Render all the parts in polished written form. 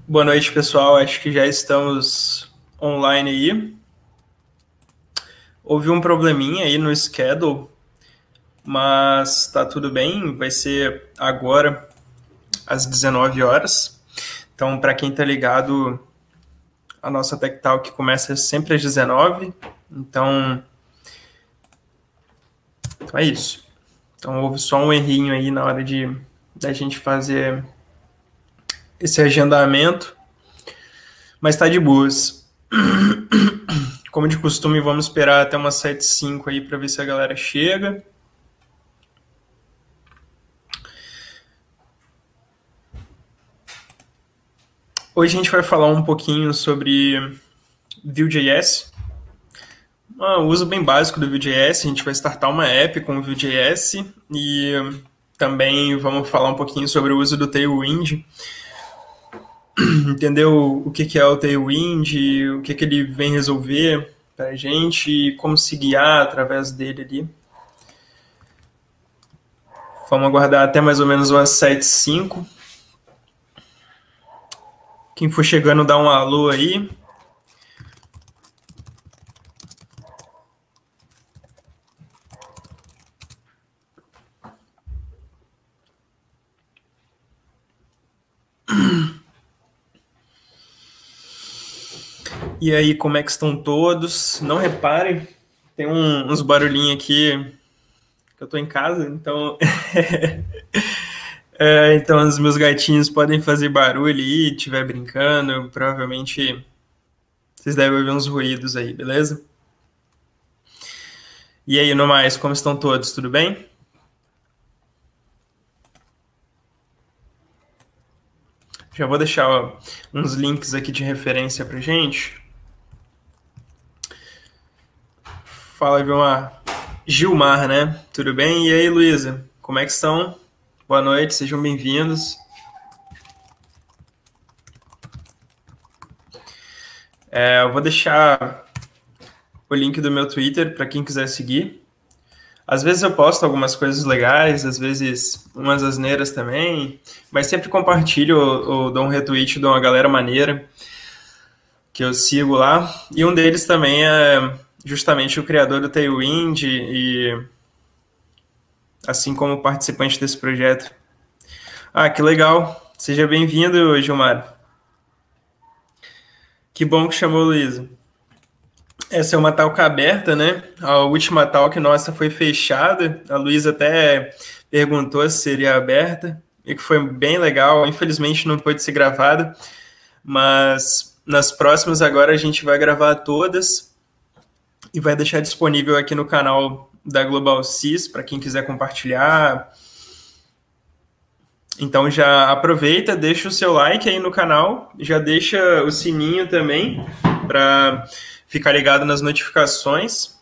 Boa noite, pessoal. Acho que já estamos online aí. Houve um probleminha aí no schedule, mas tá tudo bem. Vai ser agora às 19 horas. Então, para quem tá ligado, a nossa Tech Talk começa sempre às 19. Então é isso. Então houve só um errinho aí na hora da gente fazer esse agendamento, mas tá de boas. Como de costume, vamos esperar até umas 7h05 aí para ver se a galera chega. Hoje a gente vai falar um pouquinho sobre Vue.js, um uso bem básico do Vue.js. A gente vai startar uma app com o Vue.js e também vamos falar um pouquinho sobre o uso do Tailwind, entender o que é o Tailwind, o que ele vem resolver para a gente e como se guiar através dele ali. Vamos aguardar até mais ou menos umas 7h05. Quem for chegando, dá um alô aí. E aí, como é que estão todos? Não reparem, tem uns barulhinhos aqui, que eu tô em casa, então... então os meus gatinhos podem fazer barulho aí, estiver brincando, provavelmente vocês devem ouvir uns ruídos aí, beleza? E aí, no mais, como estão todos? Tudo bem? Já vou deixar uns links aqui de referência pra gente. Fala, Gilmar, né? Tudo bem? E aí, Luísa? Como é que estão? Boa noite, sejam bem-vindos. Eu vou deixar o link do meu Twitter para quem quiser seguir. Às vezes eu posto algumas coisas legais, às vezes umas asneiras também, mas sempre compartilho ou dou um retweet de uma galera maneira que eu sigo lá. E um deles também é justamente o criador do Tailwind e assim como participante desse projeto. Que legal. Seja bem-vindo, Gilmar. Que bom que chamou, Luísa. Essa é uma talk aberta, né? A última talk nossa foi fechada. A Luísa até perguntou se seria aberta, e que foi bem legal. Infelizmente não pôde ser gravada, mas nas próximas agora a gente vai gravar todas e vai deixar disponível aqui no canal da Global Sys para quem quiser compartilhar. Então já aproveita, deixa o seu like aí no canal, já deixa o sininho também para ficar ligado nas notificações.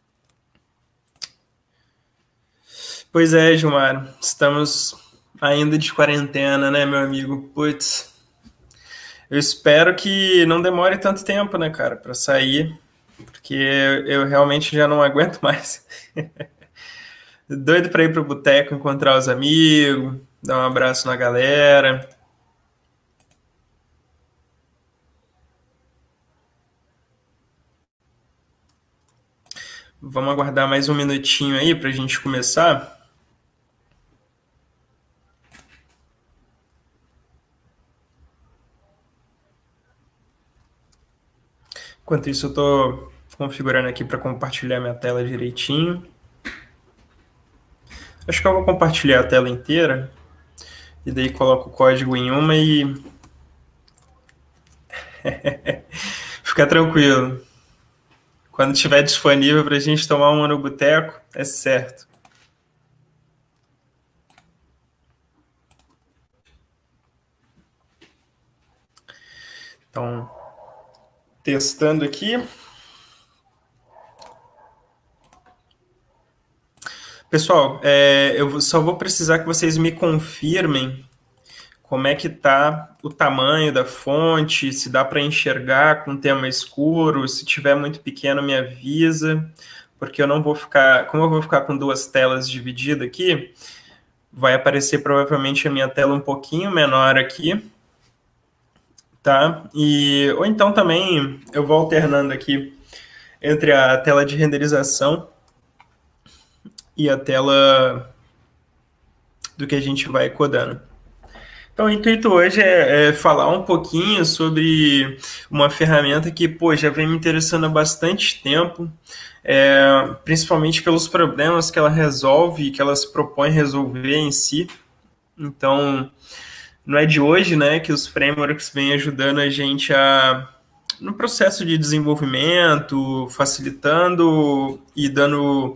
Pois é, Gilmar, estamos ainda de quarentena, né, meu amigo? Putz, eu espero que não demore tanto tempo, né, cara, para sair, porque eu realmente já não aguento mais. Doido para ir pro boteco, encontrar os amigos, dar um abraço na galera. Vamos aguardar mais um minutinho aí para a gente começar. Enquanto isso, eu estou configurando aqui para compartilhar minha tela direitinho. Acho que eu vou compartilhar a tela inteira e daí coloco o código em uma e fica tranquilo. Quando estiver disponível para a gente tomar uma no boteco, é certo. Então, testando aqui. Pessoal, eu só vou precisar que vocês me confirmem como é que tá o tamanho da fonte, se dá para enxergar com tema escuro, se tiver muito pequeno me avisa, porque eu não vou ficar, como eu vou ficar com duas telas divididas aqui, vai aparecer provavelmente a minha tela um pouquinho menor aqui, tá? Ou então também eu vou alternando aqui entre a tela de renderização e a tela do que a gente vai codando. Então, o intuito hoje é falar um pouquinho sobre uma ferramenta que, pô, já vem me interessando há bastante tempo, principalmente pelos problemas que ela resolve e que ela se propõe resolver em si. Então, não é de hoje, né, que os frameworks vêm ajudando a gente no processo de desenvolvimento, facilitando e dando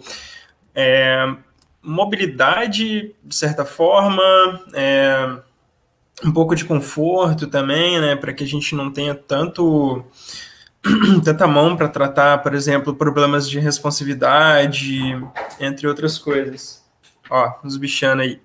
mobilidade, de certa forma, um pouco de conforto também, né, para que a gente não tenha tanta mão para tratar, por exemplo, problemas de responsividade, entre outras coisas. Ó, os bichando aí.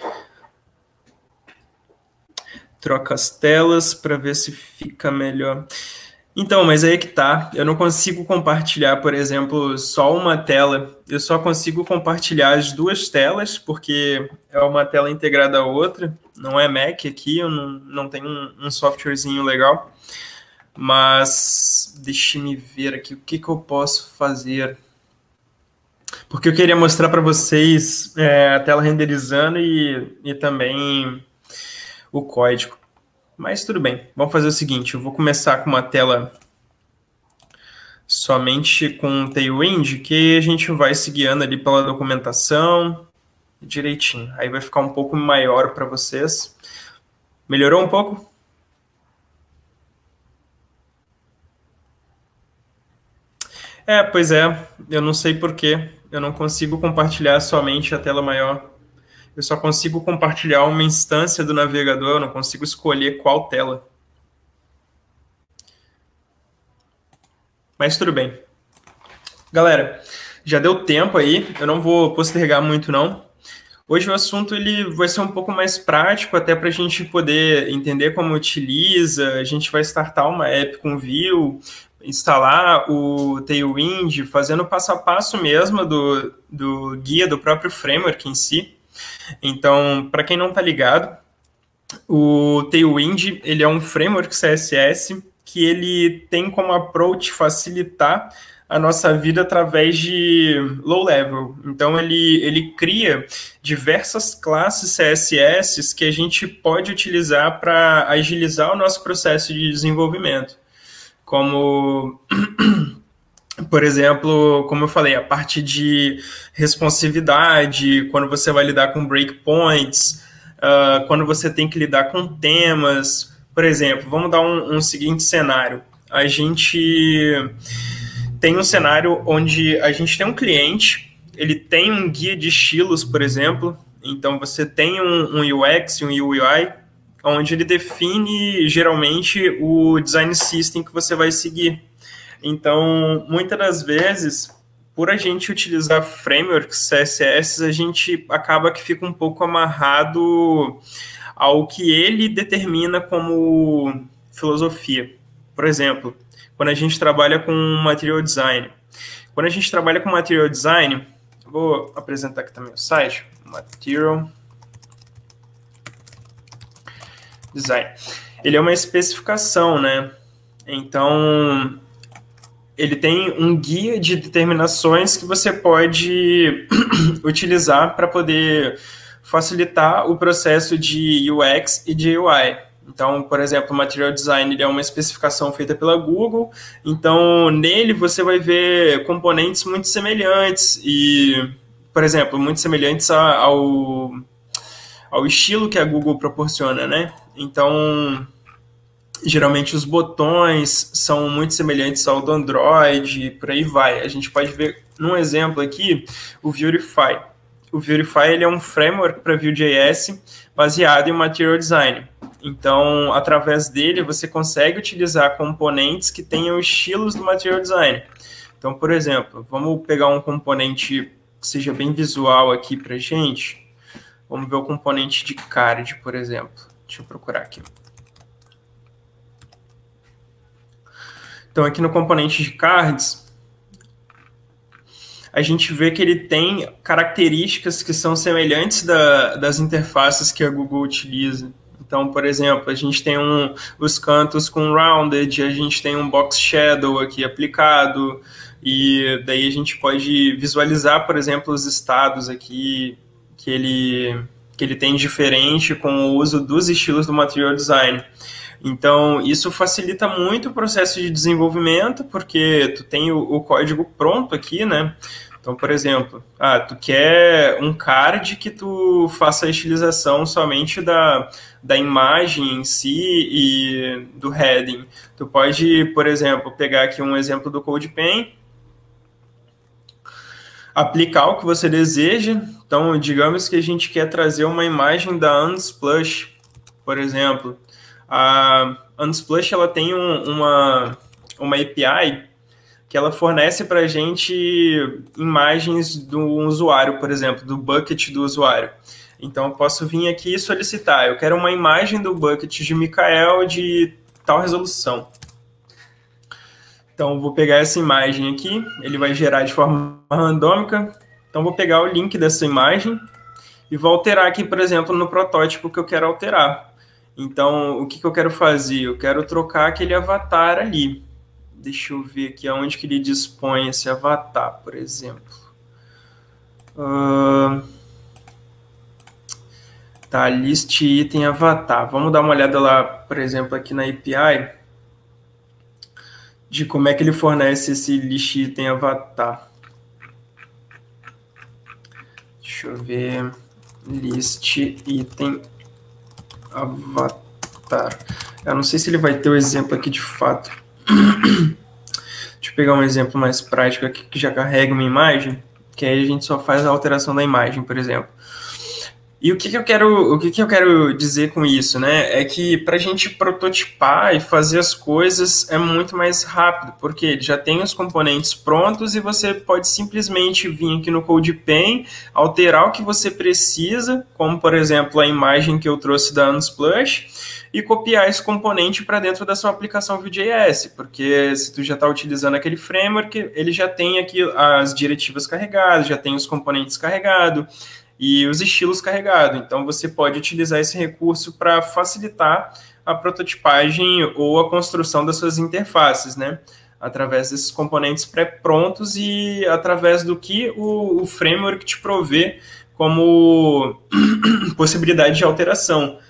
Troca as telas para ver se fica melhor. Então, mas aí é que tá. Eu não consigo compartilhar, por exemplo, só uma tela. Eu só consigo compartilhar as duas telas, porque é uma tela integrada à outra. Não é Mac aqui, eu não tenho um softwarezinho legal. Mas deixe-me ver aqui o que eu posso fazer. Porque eu queria mostrar para vocês a tela renderizando e também o código. Mas tudo bem, vamos fazer o seguinte, eu vou começar com uma tela somente com Tailwind, que a gente vai se guiando ali pela documentação direitinho. Aí vai ficar um pouco maior para vocês. Melhorou um pouco? Pois é, eu não sei porquê. Eu não consigo compartilhar somente a tela maior. Eu só consigo compartilhar uma instância do navegador, eu não consigo escolher qual tela. Mas tudo bem. Galera, já deu tempo aí, eu não vou postergar muito não. Hoje o assunto ele vai ser um pouco mais prático, até para a gente poder entender como utiliza. A gente vai startar uma app com Vue, instalar o Tailwind, fazendo passo a passo mesmo do guia do próprio framework em si. Então, para quem não está ligado, o Tailwind ele é um framework CSS que ele tem como approach facilitar a nossa vida através de low level. Então, ele cria diversas classes CSS que a gente pode utilizar para agilizar o nosso processo de desenvolvimento. Como, por exemplo, como eu falei, a parte de responsividade, quando você vai lidar com breakpoints, quando você tem que lidar com temas. Por exemplo, vamos dar um seguinte cenário. A gente tem um cenário onde a gente tem um cliente, ele tem um guia de estilos, por exemplo, então você tem um UX e um UI, onde ele define geralmente o design system que você vai seguir. Então, muitas das vezes, por a gente utilizar frameworks CSS, a gente acaba que fica um pouco amarrado ao que ele determina como filosofia. Por exemplo, quando a gente trabalha com material design. Quando a gente trabalha com material design, vou apresentar aqui também o site, Material Design. Ele é uma especificação, né? Então, ele tem um guia de determinações que você pode utilizar para poder facilitar o processo de UX e de UI. Então, por exemplo, o Material Design ele é uma especificação feita pela Google, então nele você vai ver componentes muito semelhantes e, por exemplo, muito semelhantes ao estilo que a Google proporciona, né? Então, geralmente os botões são muito semelhantes ao do Android e por aí vai. A gente pode ver num exemplo aqui o Vueify. O Vueify ele é um framework para Vue.js baseado em Material Design. Então, através dele, você consegue utilizar componentes que tenham estilos do Material Design. Então, por exemplo, vamos pegar um componente que seja bem visual aqui para a gente. Vamos ver o componente de card, por exemplo. Deixa eu procurar aqui. Então, aqui no componente de cards, a gente vê que ele tem características que são semelhantes das interfaces que a Google utiliza. Então, por exemplo, a gente tem os cantos com rounded, a gente tem um box shadow aqui aplicado, e daí a gente pode visualizar, por exemplo, os estados aqui que ele tem diferente com o uso dos estilos do Material Design. Então, isso facilita muito o processo de desenvolvimento, porque tu tem o código pronto aqui, né? Então, por exemplo, tu quer um card que tu faça a estilização somente da imagem em si e do heading. Tu pode, por exemplo, pegar aqui um exemplo do CodePen, aplicar o que você deseja. Então, digamos que a gente quer trazer uma imagem da Unsplash, por exemplo. A Unsplash, ela tem uma API que ela fornece para a gente imagens do usuário, por exemplo, do bucket do usuário. Então, eu posso vir aqui e solicitar. Eu quero uma imagem do bucket de Mikael de tal resolução. Então, vou pegar essa imagem aqui. Ele vai gerar de forma randômica. Então, vou pegar o link dessa imagem e vou alterar aqui, por exemplo, no protótipo que eu quero alterar. Então, o que eu quero fazer? Eu quero trocar aquele avatar ali. Deixa eu ver aqui aonde que ele dispõe esse avatar, por exemplo. Tá, list item avatar. Vamos dar uma olhada lá, por exemplo, aqui na API, de como é que ele fornece esse list item avatar. Deixa eu ver. List item avatar. Eu não sei se ele vai ter o exemplo aqui de fato. Deixa eu pegar um exemplo mais prático aqui que já carrega uma imagem, que aí a gente só faz a alteração da imagem, por exemplo. E o que eu quero dizer com isso, né? É que para a gente prototipar e fazer as coisas é muito mais rápido, porque ele já tem os componentes prontos e você pode simplesmente vir aqui no CodePen, alterar o que você precisa, como por exemplo a imagem que eu trouxe da Unsplash, e copiar esse componente para dentro da sua aplicação Vue.js, porque se tu já está utilizando aquele framework, ele já tem aqui as diretivas carregadas, já tem os componentes carregados, e os estilos carregados. Então, você pode utilizar esse recurso para facilitar a prototipagem ou a construção das suas interfaces, né? Através desses componentes pré-prontos e através do que o framework te provê como possibilidade de alteração.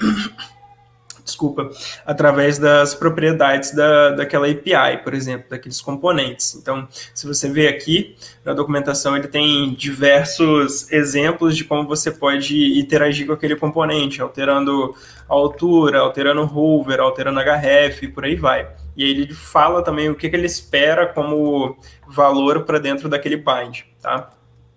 Desculpa, através das propriedades daquela API, por exemplo, daqueles componentes. Então, se você ver aqui na documentação, ele tem diversos exemplos de como você pode interagir com aquele componente, alterando a altura, alterando o hover, alterando href, e por aí vai. E aí ele fala também o que ele espera como valor para dentro daquele bind, tá?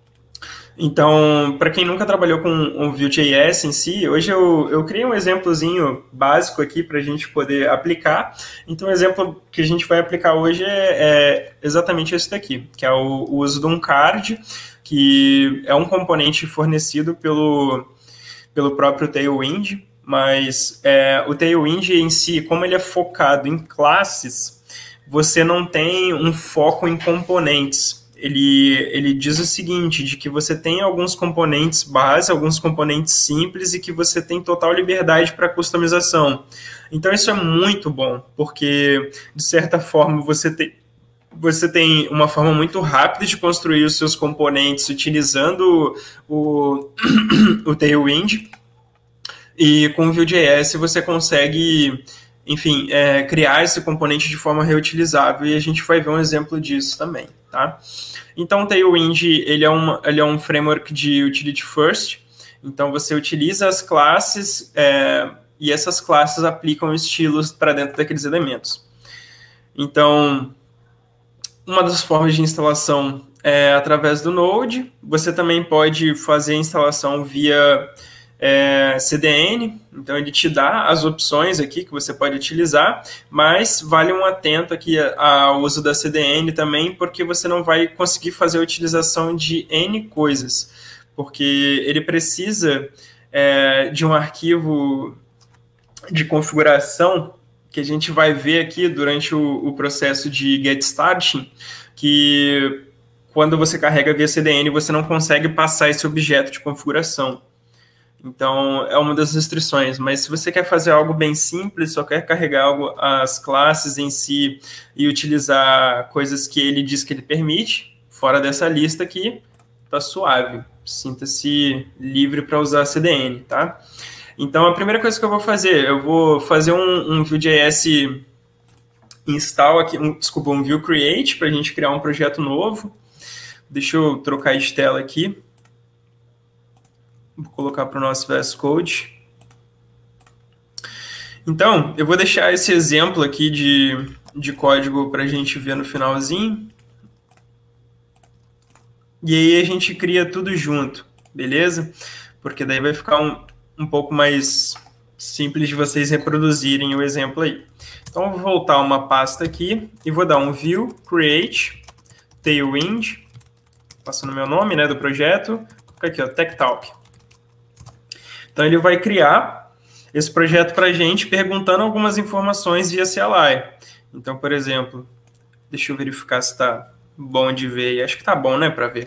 Então, para quem nunca trabalhou com o Vue.js em si, hoje eu criei um exemplozinho básico aqui para a gente poder aplicar. Então, o exemplo que a gente vai aplicar hoje é exatamente esse daqui, que é o uso de um card, que é um componente fornecido pelo próprio Tailwind, mas o Tailwind em si, como ele é focado em classes, você não tem um foco em componentes. Ele diz o seguinte, de que você tem alguns componentes base, alguns componentes simples e que você tem total liberdade para customização. Então, isso é muito bom, porque, de certa forma, você tem uma forma muito rápida de construir os seus componentes utilizando o Tailwind, e com o Vue.js você consegue, enfim, criar esse componente de forma reutilizável, e a gente vai ver um exemplo disso também, tá? Então, o Tailwind, ele é um framework de utility first, então você utiliza as classes e essas classes aplicam estilos para dentro daqueles elementos. Então, uma das formas de instalação é através do Node. Você também pode fazer a instalação via CDN, então ele te dá as opções aqui que você pode utilizar, mas vale um atento aqui ao uso da CDN também, porque você não vai conseguir fazer a utilização de N coisas, porque ele precisa de um arquivo de configuração que a gente vai ver aqui durante o processo de get starting, que quando você carrega via CDN, você não consegue passar esse objeto de configuração. Então, é uma das restrições. Mas se você quer fazer algo bem simples, só quer carregar as classes em si e utilizar coisas que ele diz que ele permite, fora dessa lista aqui, tá suave. Sinta-se livre para usar CDN, tá? Então, a primeira coisa que eu vou fazer um Vue.js install aqui, um Vue Create, para a gente criar um projeto novo. Deixa eu trocar de tela aqui. Vou colocar para o nosso VS Code. Então, eu vou deixar esse exemplo aqui de código para a gente ver no finalzinho. E aí a gente cria tudo junto, beleza? Porque daí vai ficar um pouco mais simples de vocês reproduzirem o exemplo aí. Então, eu vou voltar uma pasta aqui e vou dar um Vue Create Tailwind, passando o meu nome, né, do projeto. Aqui, ó, Tech Talk. Então, ele vai criar esse projeto para a gente, perguntando algumas informações via CLI. Então, por exemplo, deixa eu verificar se está bom de ver. Acho que está bom, né, para ver.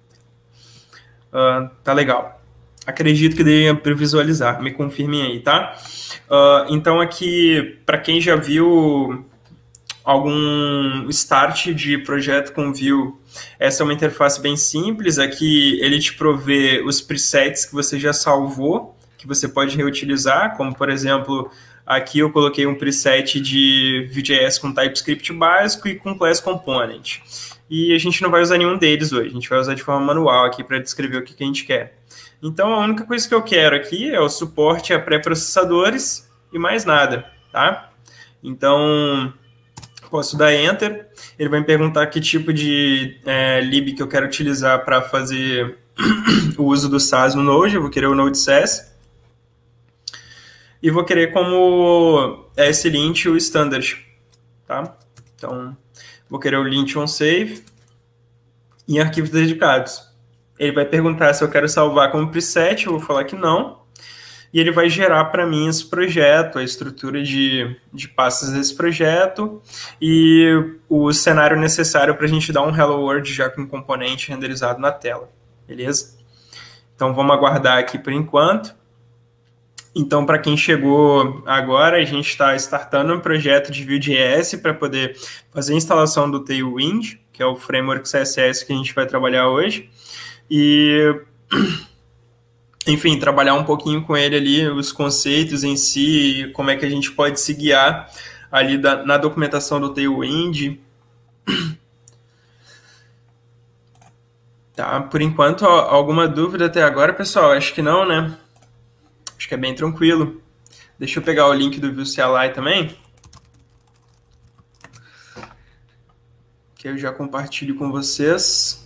Tá legal. Acredito que dê para visualizar. Me confirmem aí, tá? Então, aqui, para quem já viu algum start de projeto com Vue, essa é uma interface bem simples. Aqui ele te provê os presets que você já salvou, que você pode reutilizar, como por exemplo, aqui eu coloquei um preset de Vue.js com TypeScript básico e com Class Component. E a gente não vai usar nenhum deles hoje, a gente vai usar de forma manual aqui para descrever o que a gente quer. Então a única coisa que eu quero aqui é o suporte a pré-processadores e mais nada, tá? Então, posso dar Enter, ele vai me perguntar que tipo de lib que eu quero utilizar para fazer o uso do SAS no Node. Eu vou querer o Node.js e vou querer como slint o standard, tá? Então, vou querer o lint onSave em arquivos dedicados. Ele vai perguntar se eu quero salvar como preset, eu vou falar que não. E ele vai gerar para mim esse projeto, a estrutura de pastas desse projeto e o cenário necessário para a gente dar um Hello World já com componente renderizado na tela, beleza? Então vamos aguardar aqui por enquanto. Então, para quem chegou agora, a gente está startando um projeto de Vue.js para poder fazer a instalação do Tailwind, que é o framework CSS que a gente vai trabalhar hoje. E, enfim, trabalhar um pouquinho com ele ali, os conceitos em si, como é que a gente pode se guiar ali na documentação do Tailwind. Tá, por enquanto, alguma dúvida até agora, pessoal? Acho que não, né? Acho que é bem tranquilo. Deixa eu pegar o link do Vue CLI também, que eu já compartilho com vocês.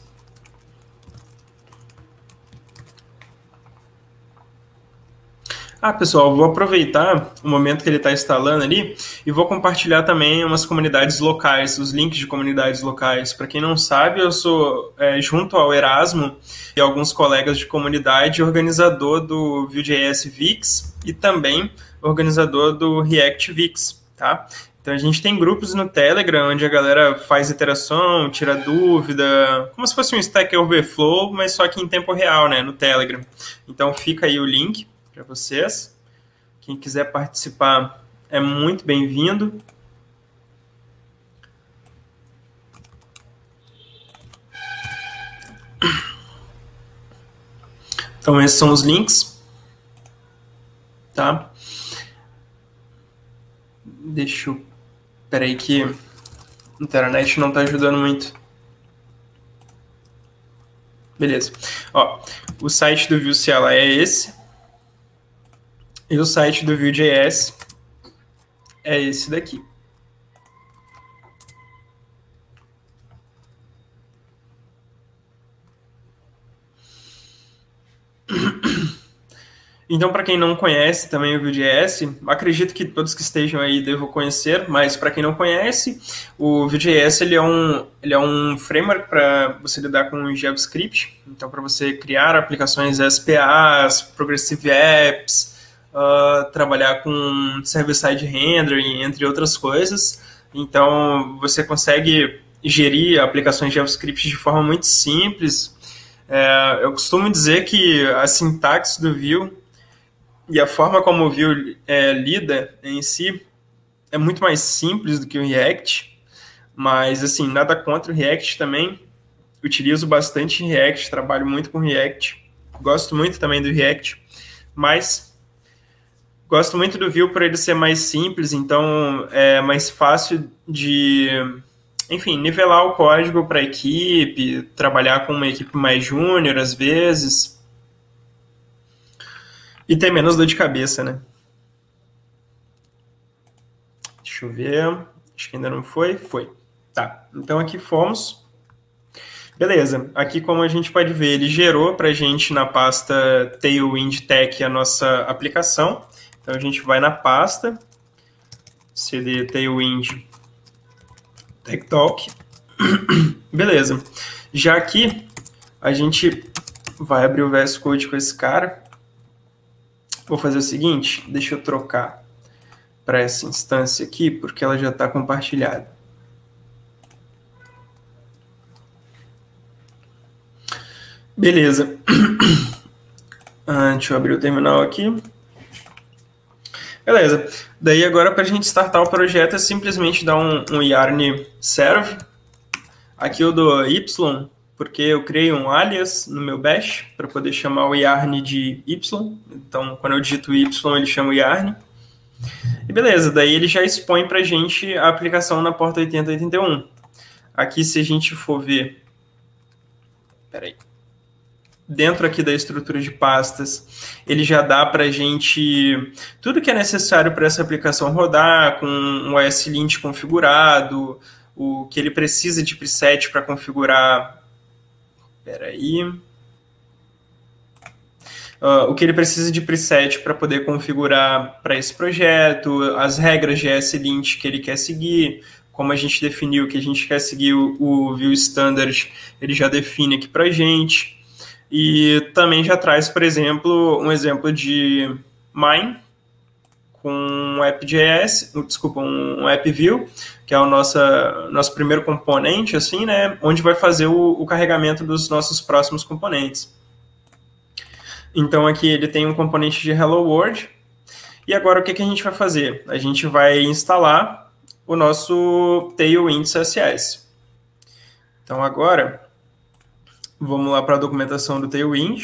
Pessoal, vou aproveitar o momento que ele está instalando ali e vou compartilhar também umas comunidades locais, os links de comunidades locais. Para quem não sabe, eu sou, junto ao Erasmo e alguns colegas de comunidade, organizador do Vue.js Vix e também organizador do React Vix, tá? Então a gente tem grupos no Telegram, onde a galera faz interação, tira dúvida, como se fosse um Stack Overflow, mas só que em tempo real, né, no Telegram. Então fica aí o link para vocês. Quem quiser participar é muito bem-vindo. Então, esses são os links. Tá? Deixa eu... Espera aí que a internet não está ajudando muito. Beleza. Ó, o site do Vue CLI é esse. E o site do Vue.js é esse daqui. Então, para quem não conhece também o Vue.js, acredito que todos que estejam aí devam conhecer, mas para quem não conhece, o Vue.js ele é um framework para você lidar com JavaScript. Então, para você criar aplicações SPAs, Progressive Apps, trabalhar com server-side rendering, entre outras coisas. Então, você consegue gerir aplicações de JavaScript de forma muito simples. Eu costumo dizer que a sintaxe do Vue E a forma como o Vue lida em si é muito mais simples do que o React, mas, assim, nada contra o React também. Utilizo bastante React, trabalho muito com React. Gosto muito também do React, mas gosto muito do Vue por ele ser mais simples, então é mais fácil de, enfim, nivelar o código para a equipe, trabalhar com uma equipe mais júnior às vezes, e ter menos dor de cabeça, né? Deixa eu ver, acho que ainda não foi. Foi. Tá, então aqui fomos. Beleza, aqui como a gente pode ver, ele gerou para a gente na pasta Tailwind Tech a nossa aplicação. Então a gente vai na pasta, cd Tailwind Tech Talk. Beleza, já aqui a gente vai abrir o VS Code com esse cara. Vou fazer o seguinte, deixa eu trocar para essa instância aqui, porque ela já está compartilhada. Beleza. Deixa eu abrir o terminal aqui. Beleza. Daí agora para a gente startar o projeto é simplesmente dar um yarn serve. Aqui eu dou y, porque eu criei um alias no meu bash para poder chamar o yarn de y. Então, quando eu digito y, ele chama o yarn. E beleza, daí ele já expõe para a gente a aplicação na porta 8081. Aqui, se a gente for ver... Peraí. Dentro aqui da estrutura de pastas, ele já dá para a gente tudo que é necessário para essa aplicação rodar, com um OS-Lint configurado, o que ele precisa de preset para configurar... o que ele precisa de preset para poder configurar para esse projeto, as regras de OS-Lint que ele quer seguir, como a gente definiu que a gente quer seguir o Vue Standard, ele já define aqui para a gente. E também já traz, por exemplo, um exemplo de Mine com um app.js, um app Vue, que é o nosso primeiro componente, assim, né, onde vai fazer o carregamento dos nossos próximos componentes. Então aqui ele tem um componente de Hello World. E agora o que a gente vai fazer? A gente vai instalar o nosso Tailwind CSS. Então agora... Vamos lá para a documentação do Tailwind.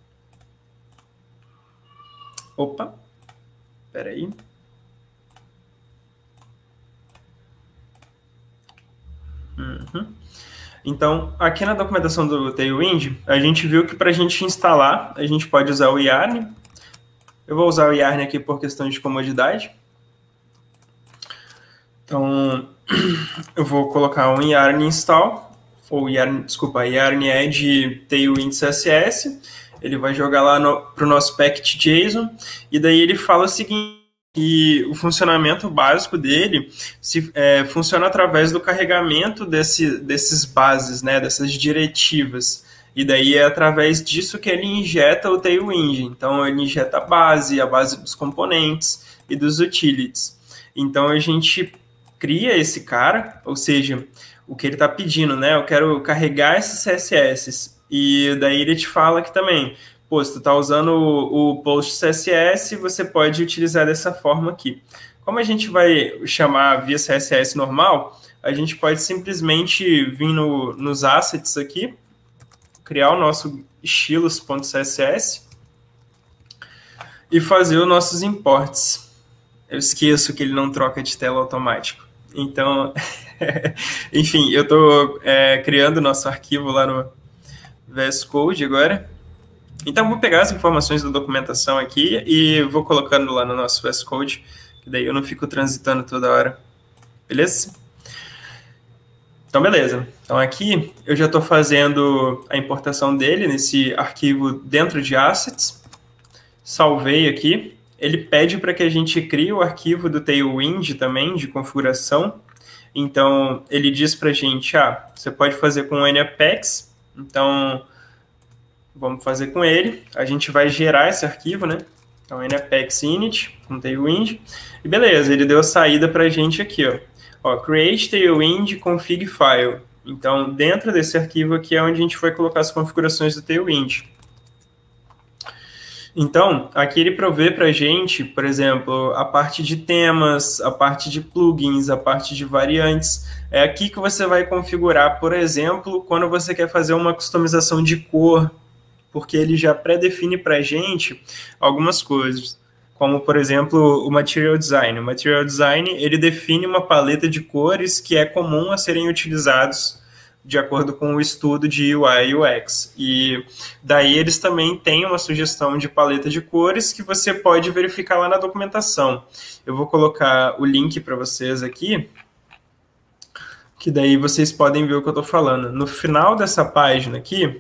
Opa, espera aí. Então, aqui na documentação do Tailwind, a gente viu que para a gente instalar, a gente pode usar o yarn. Eu vou usar o yarn aqui por questão de comodidade. Então, eu vou colocar um yarn install. Ou yarn add Tailwind CSS, ele vai jogar lá para o nosso package.json, e daí ele fala o seguinte, que o funcionamento básico dele funciona através do carregamento desses bases, né, dessas diretivas, e daí é através disso que ele injeta o Tailwind. Então ele injeta a base dos componentes e dos utilities. Então a gente cria esse cara, ou seja, o que ele está pedindo, né? Eu quero carregar esses CSS. E daí ele te fala que também, pô, se tu está usando o post CSS, você pode utilizar dessa forma aqui. Como a gente vai chamar via CSS normal, a gente pode simplesmente vir nos assets aqui, criar o nosso estilos.css e fazer os nossos imports. Eu esqueço que ele não troca de tela automático. Então, enfim, eu estou criando o nosso arquivo lá no VS Code agora. Então, vou pegar as informações da documentação aqui e vou colocando lá no nosso VS Code, que daí eu não fico transitando toda hora. Beleza? Então, beleza. Então, aqui eu já estou fazendo a importação dele nesse arquivo dentro de Assets. Salvei aqui. Ele pede para que a gente crie o arquivo do Tailwind também, de configuração. Então, ele diz para a gente, você pode fazer com o NAPEX. Então, vamos fazer com ele. A gente vai gerar esse arquivo, né? Então, NAPEX init, com Tailwind. E beleza, ele deu a saída para a gente aqui, ó. Create Tailwind config file. Então, dentro desse arquivo aqui é onde a gente vai colocar as configurações do Tailwind. Então, aqui ele provê para a gente, por exemplo, a parte de temas, a parte de plugins, a parte de variantes. É aqui que você vai configurar, por exemplo, quando você quer fazer uma customização de cor, porque ele já pré-define para a gente algumas coisas, como, por exemplo, o Material Design. O Material Design, ele define uma paleta de cores que é comum a serem utilizados de acordo com o estudo de UI e UX. E daí eles também têm uma sugestão de paleta de cores que você pode verificar lá na documentação. Eu vou colocar o link para vocês aqui, que daí vocês podem ver o que eu estou falando. No final dessa página aqui,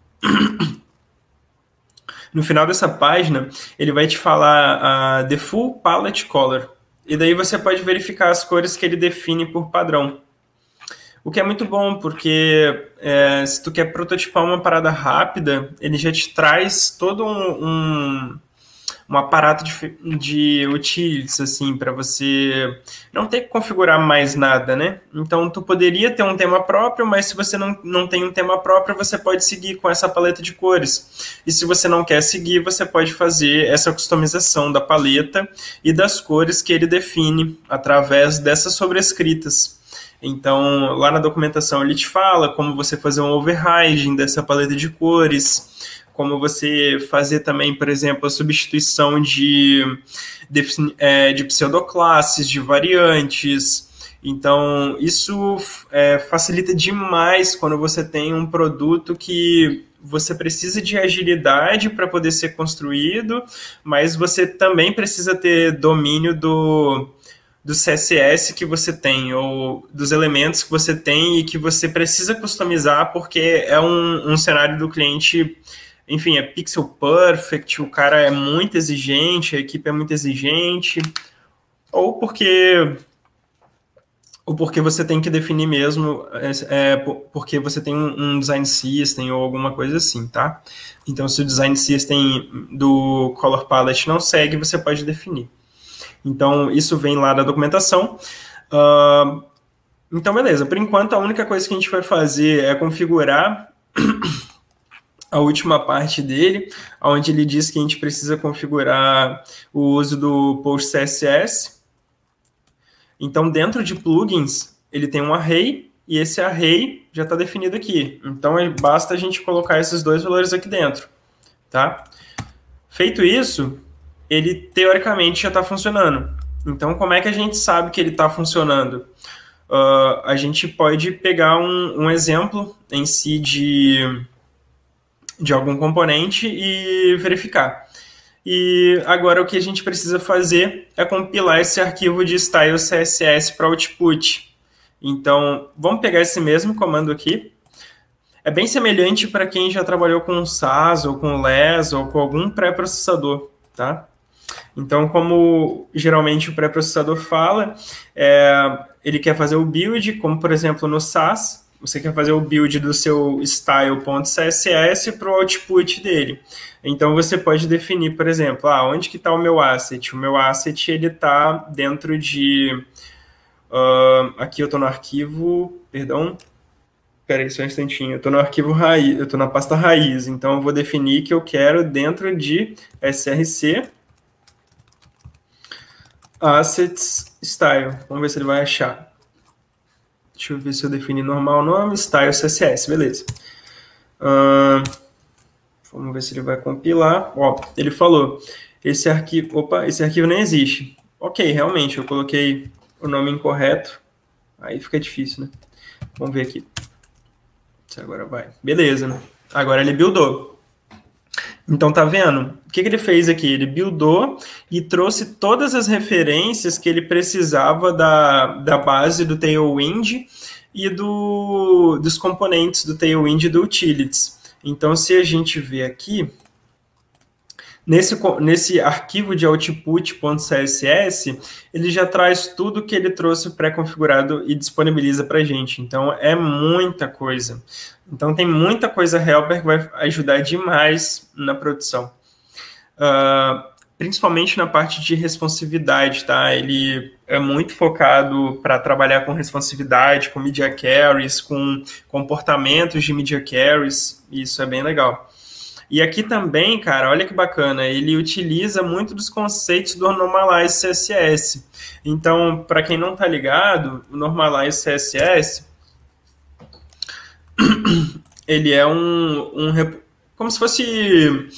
ele vai te falar The Full Palette Color. E daí você pode verificar as cores que ele define por padrão. O que é muito bom, porque se tu quer prototipar uma parada rápida, ele já te traz todo um aparato de utilities, assim, para você não ter que configurar mais nada, né? Então, tu poderia ter um tema próprio, mas se você não tem um tema próprio, você pode seguir com essa paleta de cores. E se você não quer seguir, você pode fazer essa customização da paleta e das cores que ele define através dessas sobrescritas. Então, lá na documentação ele te fala como você fazer um overriding dessa paleta de cores, como você fazer também, por exemplo, a substituição de pseudoclasses, de variantes. Então, isso facilita demais quando você tem um produto que você precisa de agilidade para poder ser construído, mas você também precisa ter domínio do CSS que você tem, ou dos elementos que você tem e que você precisa customizar, porque é um cenário do cliente, enfim, é pixel perfect, o cara é muito exigente, a equipe é muito exigente, ou porque você tem que definir mesmo, porque você tem um design system ou alguma coisa assim, tá? Então, se o design system do Color Palette não segue, você pode definir. Então, isso vem lá da documentação. Então, beleza. Por enquanto, a única coisa que a gente vai fazer é configurar a última parte dele, onde ele diz que a gente precisa configurar o uso do PostCSS. Então, dentro de plugins, ele tem um array, e esse array já está definido aqui. Então, basta a gente colocar esses dois valores aqui dentro. Tá? Feito isso, ele teoricamente já está funcionando. Então, como é que a gente sabe que ele está funcionando? A gente pode pegar um exemplo em si de algum componente e verificar. E agora o que a gente precisa fazer é compilar esse arquivo de style CSS para output. Então, vamos pegar esse mesmo comando aqui. É bem semelhante para quem já trabalhou com SAS, ou com LESS, ou com algum pré-processador, tá? Então, como geralmente o pré-processador fala, ele quer fazer o build, como por exemplo no SAS, você quer fazer o build do seu style.css para o output dele. Então, você pode definir, por exemplo, onde que está o meu asset? O meu asset está dentro de... aqui eu estou no arquivo... Perdão. Espera aí só um instantinho. Eu estou no arquivo raiz, eu estou na pasta raiz. Então, eu vou definir que eu quero dentro de src assets style. Vamos ver se ele vai achar. Deixa eu ver se eu defini normal o nome. Style CSS, beleza. Vamos ver se ele vai compilar. Ó, ele falou, esse arquivo nem existe. Ok, realmente, eu coloquei o nome incorreto. Aí fica difícil, né? Vamos ver aqui. Se agora vai. Beleza, né? Agora ele buildou. Então, tá vendo? O que ele fez aqui? Ele buildou e trouxe todas as referências que ele precisava da base do Tailwind e dos componentes do Tailwind e do Utilities. Então, se a gente ver aqui, nesse arquivo de output.css, ele já traz tudo que ele trouxe pré-configurado e disponibiliza para a gente. Então, é muita coisa. Então, tem muita coisa Helper que vai ajudar demais na produção. Principalmente na parte de responsividade, tá? Ele é muito focado para trabalhar com responsividade, com media carries, com comportamentos de media carries. E isso é bem legal. E aqui também, cara, olha que bacana, ele utiliza muito dos conceitos do Normalize CSS. Então, para quem não tá ligado, o Normalize CSS, ele é como se fosse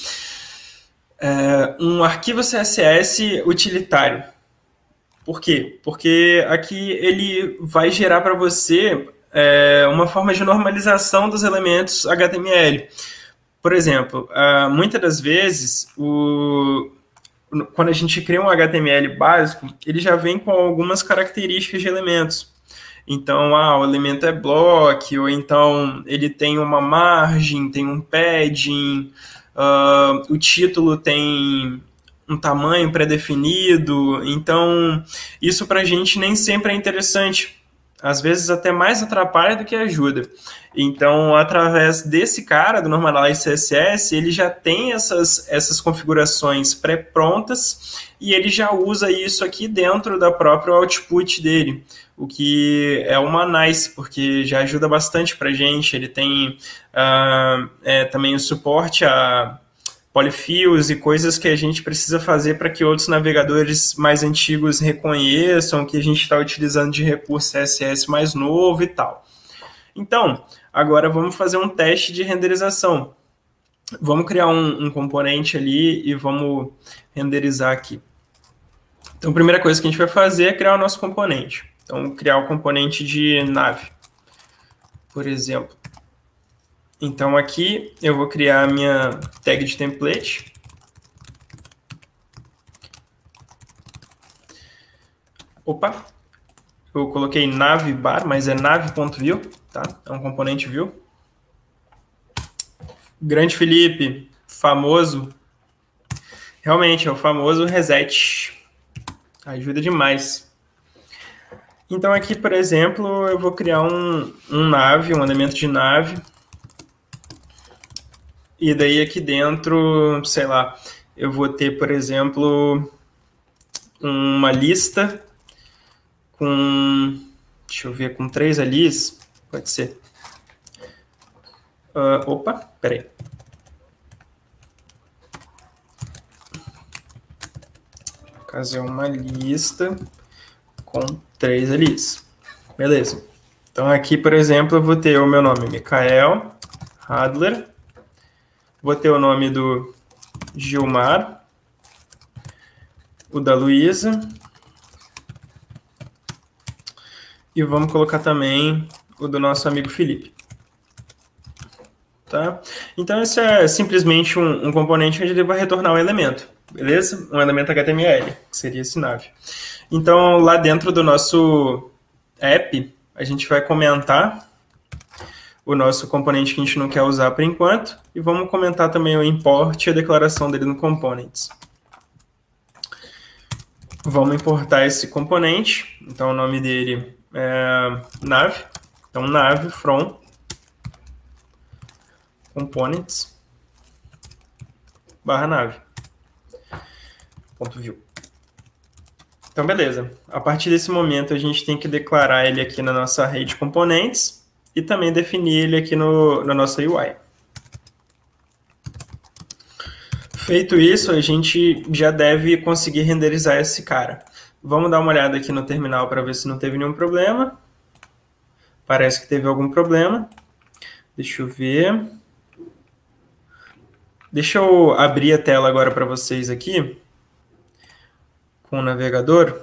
um arquivo CSS utilitário. Por quê? Porque aqui ele vai gerar para você uma forma de normalização dos elementos HTML. Por exemplo, muitas das vezes, quando a gente cria um HTML básico, ele já vem com algumas características de elementos. Então, o elemento é block, ou então ele tem uma margem, tem um padding, o título tem um tamanho pré-definido. Então, isso para a gente nem sempre é interessante. Às vezes até mais atrapalha do que ajuda. Então, através desse cara, do Normalize CSS, ele já tem essas configurações pré-prontas e ele já usa isso aqui dentro da própria output dele, o que é uma nice, porque já ajuda bastante para a gente. Ele tem também o suporte a polyfills e coisas que a gente precisa fazer para que outros navegadores mais antigos reconheçam que a gente está utilizando de recurso CSS mais novo e tal. Então, agora vamos fazer um teste de renderização. Vamos criar um componente ali e vamos renderizar aqui. Então, a primeira coisa que a gente vai fazer é criar o nosso componente. Então, criar o componente de nave, por exemplo. Então, aqui eu vou criar a minha tag de template. Opa! Eu coloquei navbar, mas é nave.view, tá? É um componente view. Grande Felipe, famoso. Realmente, é o famoso reset. Ajuda demais. Então, aqui, por exemplo, eu vou criar um elemento de nave. E daí aqui dentro, sei lá, eu vou ter, por exemplo, uma lista com, deixa eu ver, com 3 alis, pode ser. Opa, peraí. No caso é uma lista com 3 alis. Beleza. Então aqui, por exemplo, eu vou ter o meu nome, Michael Hadler. Vou ter o nome do Gilmar, o da Luísa, e vamos colocar também o do nosso amigo Felipe. Tá? Então, esse é simplesmente um componente onde ele vai retornar um elemento, beleza? Um elemento HTML, que seria esse nave. Então, lá dentro do nosso app, a gente vai comentar o nosso componente que a gente não quer usar por enquanto, e vamos comentar também o import e a declaração dele no components. Vamos importar esse componente, então o nome dele é nave, então nave from components /nave .view. Então, beleza. A partir desse momento, a gente tem que declarar ele aqui na nossa rede componentes e também definir ele aqui na nossa UI. Feito isso, a gente já deve conseguir renderizar esse cara. Vamos dar uma olhada aqui no terminal para ver se não teve nenhum problema. Parece que teve algum problema. Deixa eu ver. Deixa eu abrir a tela agora para vocês aqui com o navegador.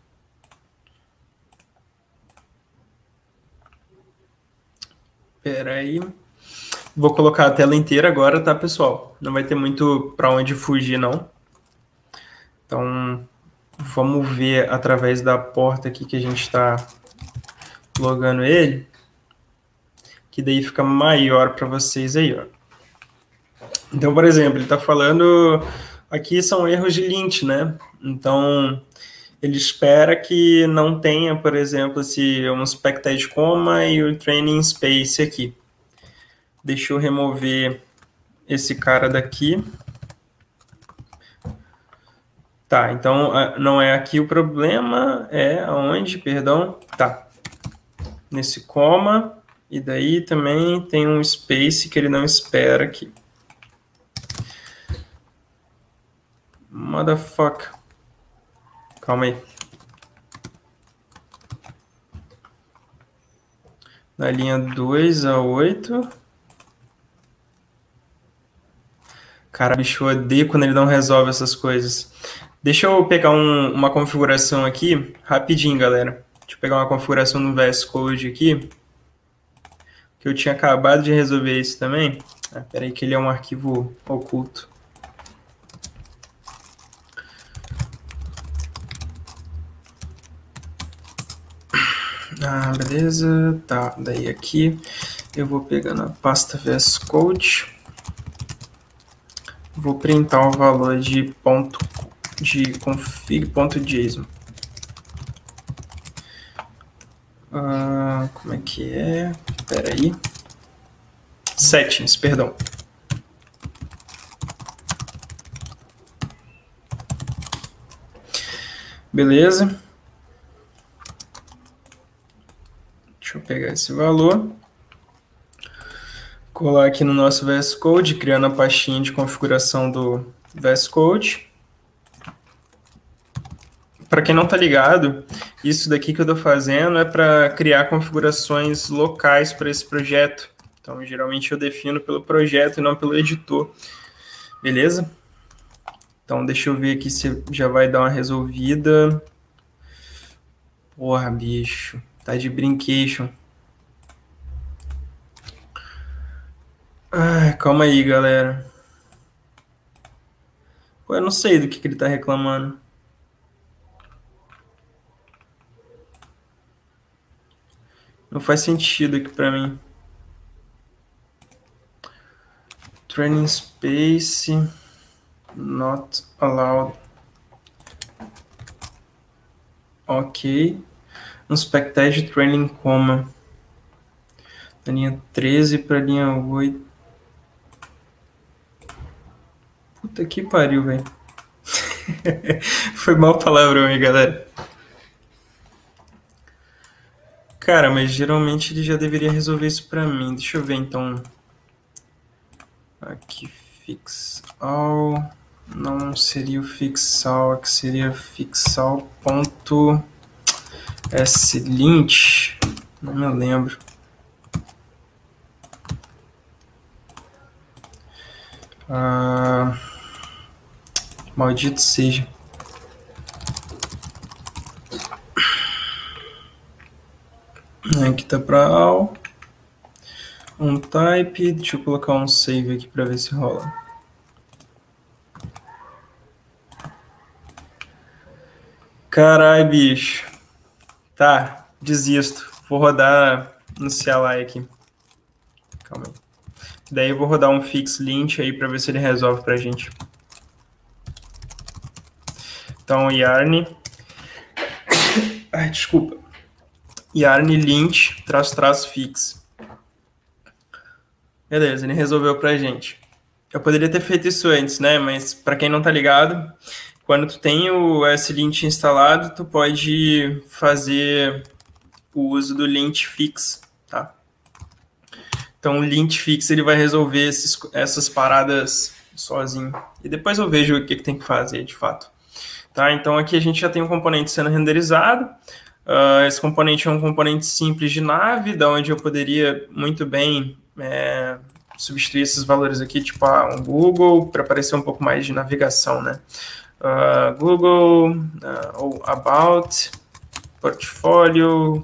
Espera aí. Vou colocar a tela inteira agora, tá, pessoal? Não vai ter muito para onde fugir, não. Então, vamos ver através da porta aqui que a gente está logando ele, que daí fica maior para vocês aí, ó. Então, por exemplo, ele está falando... Aqui são erros de lint, né? Então, ele espera que não tenha, por exemplo, um spectad comma e o training space aqui. Deixa eu remover esse cara daqui. Tá, então não é aqui o problema, é aonde, perdão? Tá, nesse comma, e daí também tem um space que ele não espera aqui. Motherfucker. Calma aí. Na linha 2 a 8. Cara, bicho, eu odeio quando ele não resolve essas coisas. Deixa eu pegar uma configuração aqui, rapidinho, galera. Deixa eu pegar uma configuração no VS Code aqui, que eu tinha acabado de resolver isso também. Ah, peraí que ele é um arquivo oculto. Ah, beleza. Tá, daí aqui eu vou pegar na pasta VS Code. Vou printar o valor de config.json. Como é que é? Espera aí. Settings, perdão. Beleza. Deixa eu pegar esse valor. Colar aqui no nosso VS Code, criando a pastinha de configuração do VS Code. Para quem não está ligado, isso daqui que eu estou fazendo é para criar configurações locais para esse projeto. Então, geralmente eu defino pelo projeto e não pelo editor. Beleza? Então, deixa eu ver aqui se já vai dar uma resolvida. Porra, bicho. Tá de brincation. Ai, calma aí, galera. Pô, eu não sei do que ele tá reclamando. Não faz sentido aqui pra mim. Training space not allowed. Ok. Unspected training comma. Da linha 13 para linha 8. Puta que pariu, velho. Foi mal palavrão aí, galera. Cara, mas geralmente ele já deveria resolver isso pra mim. Deixa eu ver, então. Aqui, fix all. Não seria o fix all, aqui seria fix all ponto slint. Não me lembro. Maldito seja. Aqui tá para all. Um type. Deixa eu colocar um save aqui para ver se rola. Carai, bicho. Tá, desisto. Vou rodar no CLI aqui. Calma aí. Daí eu vou rodar um fix lint aí para ver se ele resolve pra gente. Então, yarn. Ai, desculpa. Yarn lint -- fix. Beleza, ele resolveu pra gente. Eu poderia ter feito isso antes, né? Mas para quem não tá ligado, quando tu tem o slint instalado, tu pode fazer o uso do lint fix, tá? Então o lint fix ele vai resolver essas paradas sozinho. E depois eu vejo o que tem que fazer de fato. Tá? Então aqui a gente já tem um componente sendo renderizado. Esse componente é um componente simples de nave, da onde eu poderia muito bem substituir esses valores aqui, tipo um Google, para aparecer um pouco mais de navegação, né? Google, ou About, Portfólio,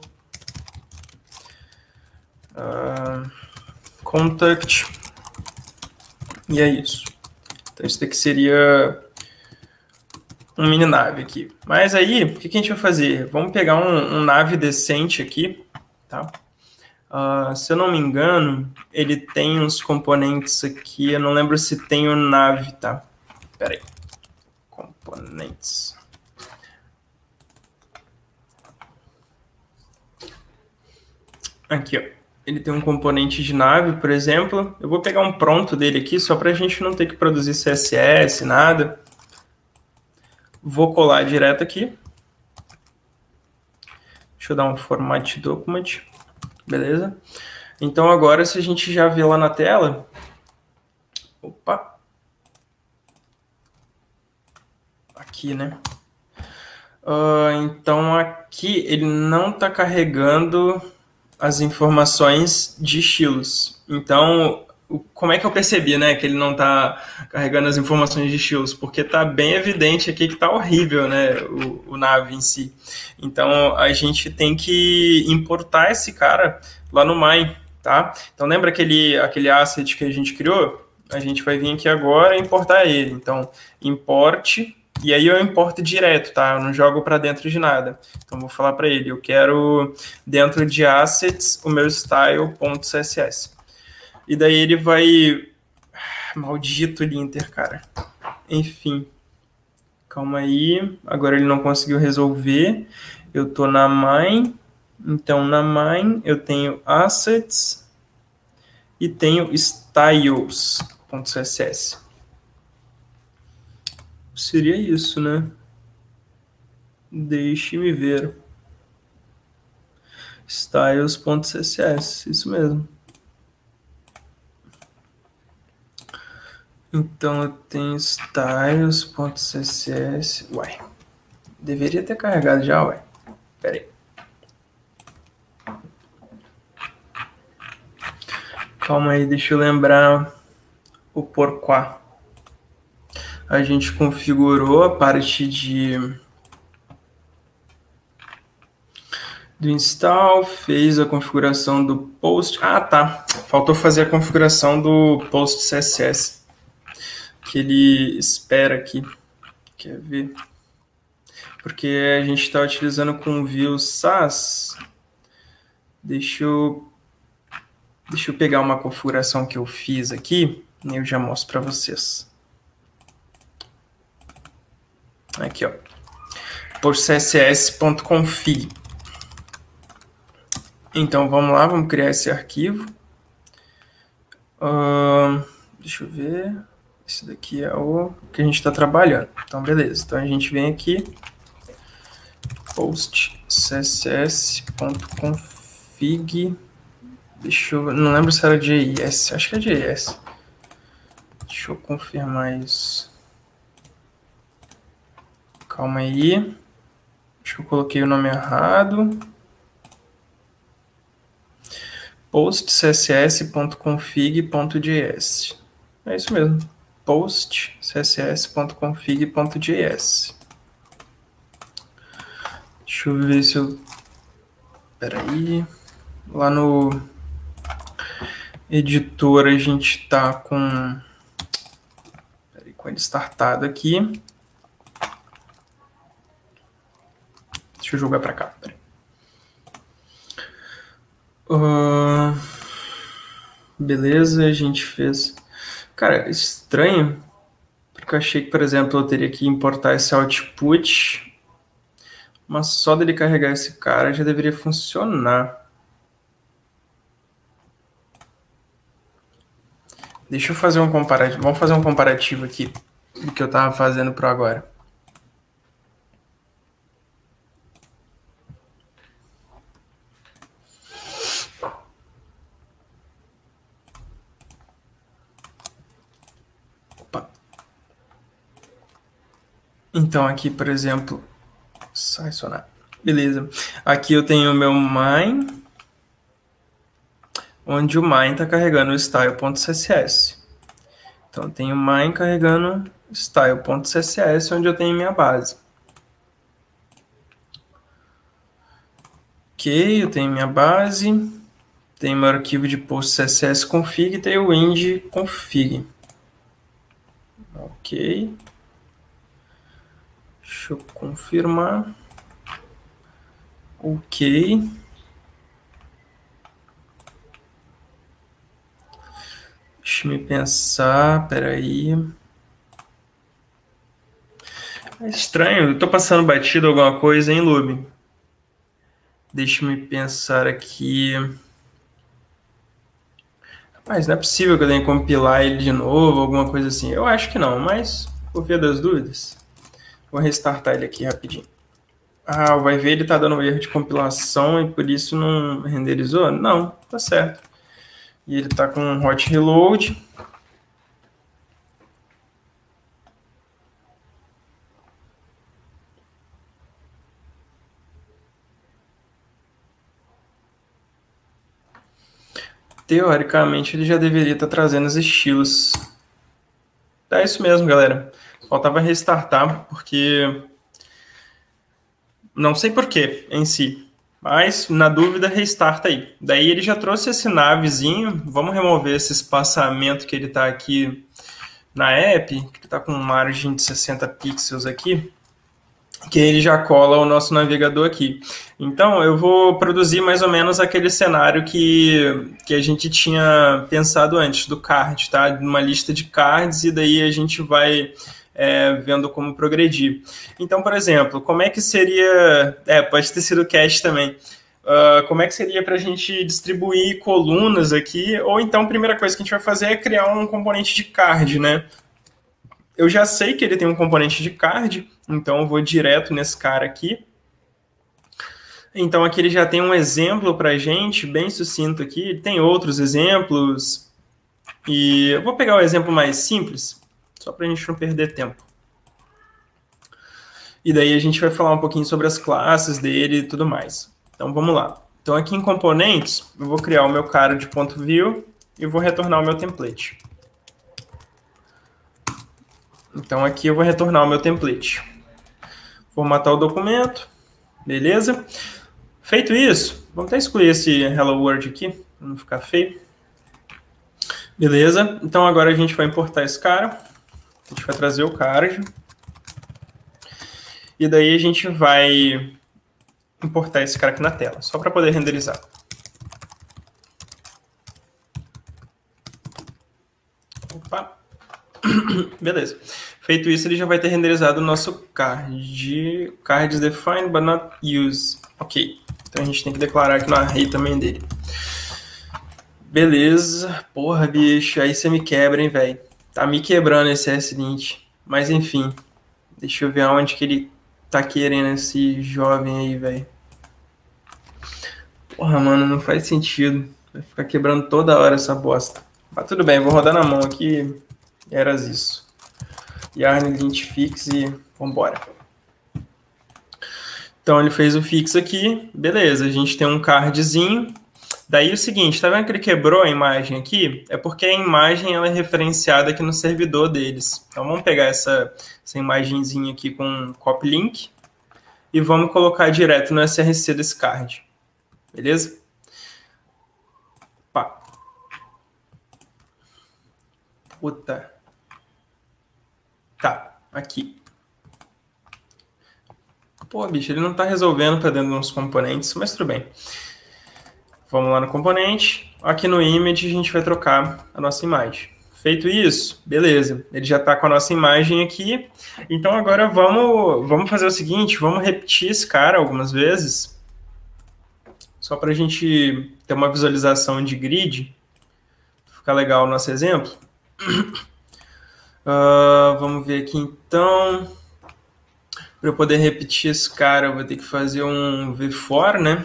Contact, e é isso. Então isso daqui seria um mini nave aqui. Mas aí, o que a gente vai fazer? Vamos pegar um nave decente aqui, tá? Se eu não me engano, ele tem uns componentes aqui, eu não lembro se tem o nave, tá? Espera aí. Componentes. Aqui, ó. Ele tem um componente de nave, por exemplo. Eu vou pegar um pronto dele aqui, só para a gente não ter que produzir CSS, nada. Vou colar direto aqui. Deixa eu dar um format document. Beleza? Então agora, se a gente já vê lá na tela... Opa! Aqui, né? Então aqui ele não está carregando as informações de estilos. Então, como é que eu percebi, né, que ele não está carregando as informações de estilos? Porque está bem evidente aqui que está horrível, né, o nav em si. Então, a gente tem que importar esse cara lá no Mine, tá? Então, lembra aquele asset que a gente criou? A gente vai vir aqui agora e importar ele. Então, importe, e aí eu importo direto, tá? Eu não jogo para dentro de nada. Então, vou falar para ele, eu quero dentro de assets o meu style.css. E daí ele vai... Maldito linter, cara. Enfim. Calma aí. Agora ele não conseguiu resolver. Eu tô na main. Então, na main eu tenho assets e tenho styles.css. Seria isso, né? Deixe-me ver. Styles.css, isso mesmo. Então eu tenho styles.css. Uai, deveria ter carregado já, uai. Pera aí. Calma aí, deixa eu lembrar o porquê. A gente configurou a parte do install, fez a configuração do post. Ah, tá. Faltou fazer a configuração do post CSS. Que ele espera aqui. Quer ver? Porque a gente está utilizando com view Sass. Deixa eu pegar uma configuração que eu fiz aqui e eu já mostro para vocês. Aqui, ó. postcss.config. Então, vamos lá, vamos criar esse arquivo. Deixa eu ver. Esse daqui é o que a gente está trabalhando. Então, beleza. Então, a gente vem aqui. postcss.config. Deixa eu... Não lembro se era JS. Acho que é JS. Deixa eu confirmar isso. Calma aí. Acho que eu coloquei o nome errado. postcss.config.js. É isso mesmo. postcss.config.js. Deixa eu ver se eu... Espera aí. Lá no editor a gente está com... Peraí, com ele startado aqui. Deixa eu jogar para cá. Peraí. Beleza, a gente fez... Cara, estranho, porque eu achei que, por exemplo, eu teria que importar esse output, mas só dele carregar esse cara já deveria funcionar. Deixa eu fazer um comparativo. Vamos fazer um comparativo aqui do que eu estava fazendo por agora. Então, aqui, por exemplo... Sai sonar. Beleza. Aqui eu tenho o meu main, onde o main está carregando o style.css. Então, eu tenho o main carregando style.css, onde eu tenho minha base. Ok, eu tenho minha base, tenho meu arquivo de post.css config e tenho o ind config. Ok. Deixa eu confirmar. Ok. Deixa eu pensar, peraí. É estranho, eu tô passando batido alguma coisa, hein, Lube? Deixa eu pensar aqui. Rapaz, não é possível que eu tenha que compilar ele de novo, alguma coisa assim. Eu acho que não, mas por via das dúvidas, vou restartar ele aqui rapidinho. Ah, vai ver, ele tá dando um erro de compilação e por isso não renderizou? Não, tá certo. E ele tá com um hot reload. Teoricamente, ele já deveria estar trazendo os estilos. É isso mesmo, galera. Faltava restartar, porque... Não sei por que em si, mas na dúvida, restarta aí. Daí ele já trouxe esse navezinho. Vamos remover esse espaçamento que ele está aqui na app, que está com margem de 60 pixels aqui, que ele já cola o nosso navegador aqui. Então, eu vou produzir mais ou menos aquele cenário que a gente tinha pensado antes, do card, tá? Uma lista de cards, e daí a gente vai vendo como progredir. Então, por exemplo, como é que seria... pode ter sido cache também. Como é que seria para a gente distribuir colunas aqui? Ou então, a primeira coisa que a gente vai fazer é criar um componente de card, né? Eu já sei que ele tem um componente de card, então eu vou direto nesse cara aqui. Então aqui ele já tem um exemplo para a gente, bem sucinto aqui. Tem outros exemplos. E eu vou pegar o exemplo mais simples, só para a gente não perder tempo. E daí a gente vai falar um pouquinho sobre as classes dele e tudo mais. Então vamos lá. Então aqui em componentes, eu vou criar o meu cara de ponto .view e vou retornar o meu template. Então aqui eu vou retornar o meu template. Formatar o documento. Beleza? Feito isso, vamos até excluir esse Hello World aqui, para não ficar feio. Beleza? Então agora a gente vai importar esse cara. A gente vai trazer o card. E daí a gente vai importar esse cara aqui na tela, só para poder renderizar. Opa! Beleza. Feito isso, ele já vai ter renderizado o nosso card. Cards defined but not used. Ok. Então a gente tem que declarar aqui no array também dele. Beleza. Porra, bicho. Aí você me quebra, hein, velho. Tá me quebrando esse S20. Mas enfim. Deixa eu ver aonde que ele tá querendo esse jovem aí, velho. Porra, mano, não faz sentido. Vai ficar quebrando toda hora essa bosta. Mas tudo bem, vou rodar na mão aqui. Eras isso. Yarn lint fix e vambora. Então ele fez o fix aqui, beleza, a gente tem um cardzinho. Daí o seguinte, tá vendo que ele quebrou a imagem aqui? É porque a imagem ela é referenciada aqui no servidor deles. Então vamos pegar essa imagenzinha aqui com copy link e vamos colocar direto no SRC desse card. Beleza? Pá. Puta. Tá, aqui. Pô, bicho, ele não tá resolvendo para dentro dos componentes, mas tudo bem. Vamos lá no componente. Aqui no image a gente vai trocar a nossa imagem. Feito isso, beleza. Ele já está com a nossa imagem aqui. Então agora vamos fazer o seguinte, vamos repetir esse cara algumas vezes. Só para a gente ter uma visualização de grid. Ficar legal o nosso exemplo. Vamos ver aqui então. Para eu poder repetir esse cara, eu vou ter que fazer um v-for, né?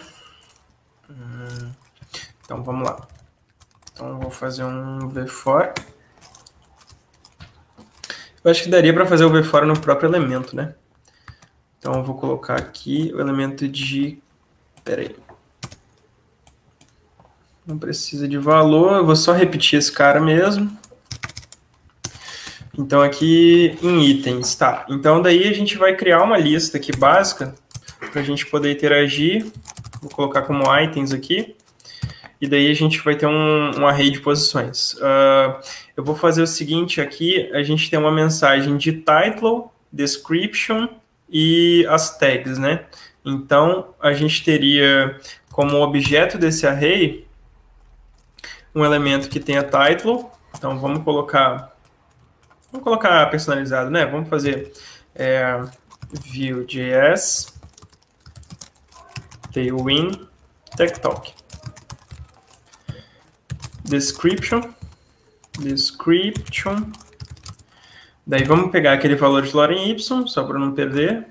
Então vamos lá. Então eu vou fazer um v-for. Eu acho que daria para fazer o v-for no próprio elemento, né? Então eu vou colocar aqui o elemento de... Pera aí. Não precisa de valor, eu vou só repetir esse cara mesmo. Então aqui em itens, tá. Então daí a gente vai criar uma lista aqui básica para a gente poder interagir. Vou colocar como itens aqui. E daí a gente vai ter um array de posições. Eu vou fazer o seguinte aqui, a gente tem uma mensagem de title, description e as tags, né? Então a gente teria como objeto desse array um elemento que tenha title. Então vamos colocar personalizado, né? Vamos fazer Vue.js Tailwind TechTalk. Description. Daí vamos pegar aquele valor de lorem y, só para não perder.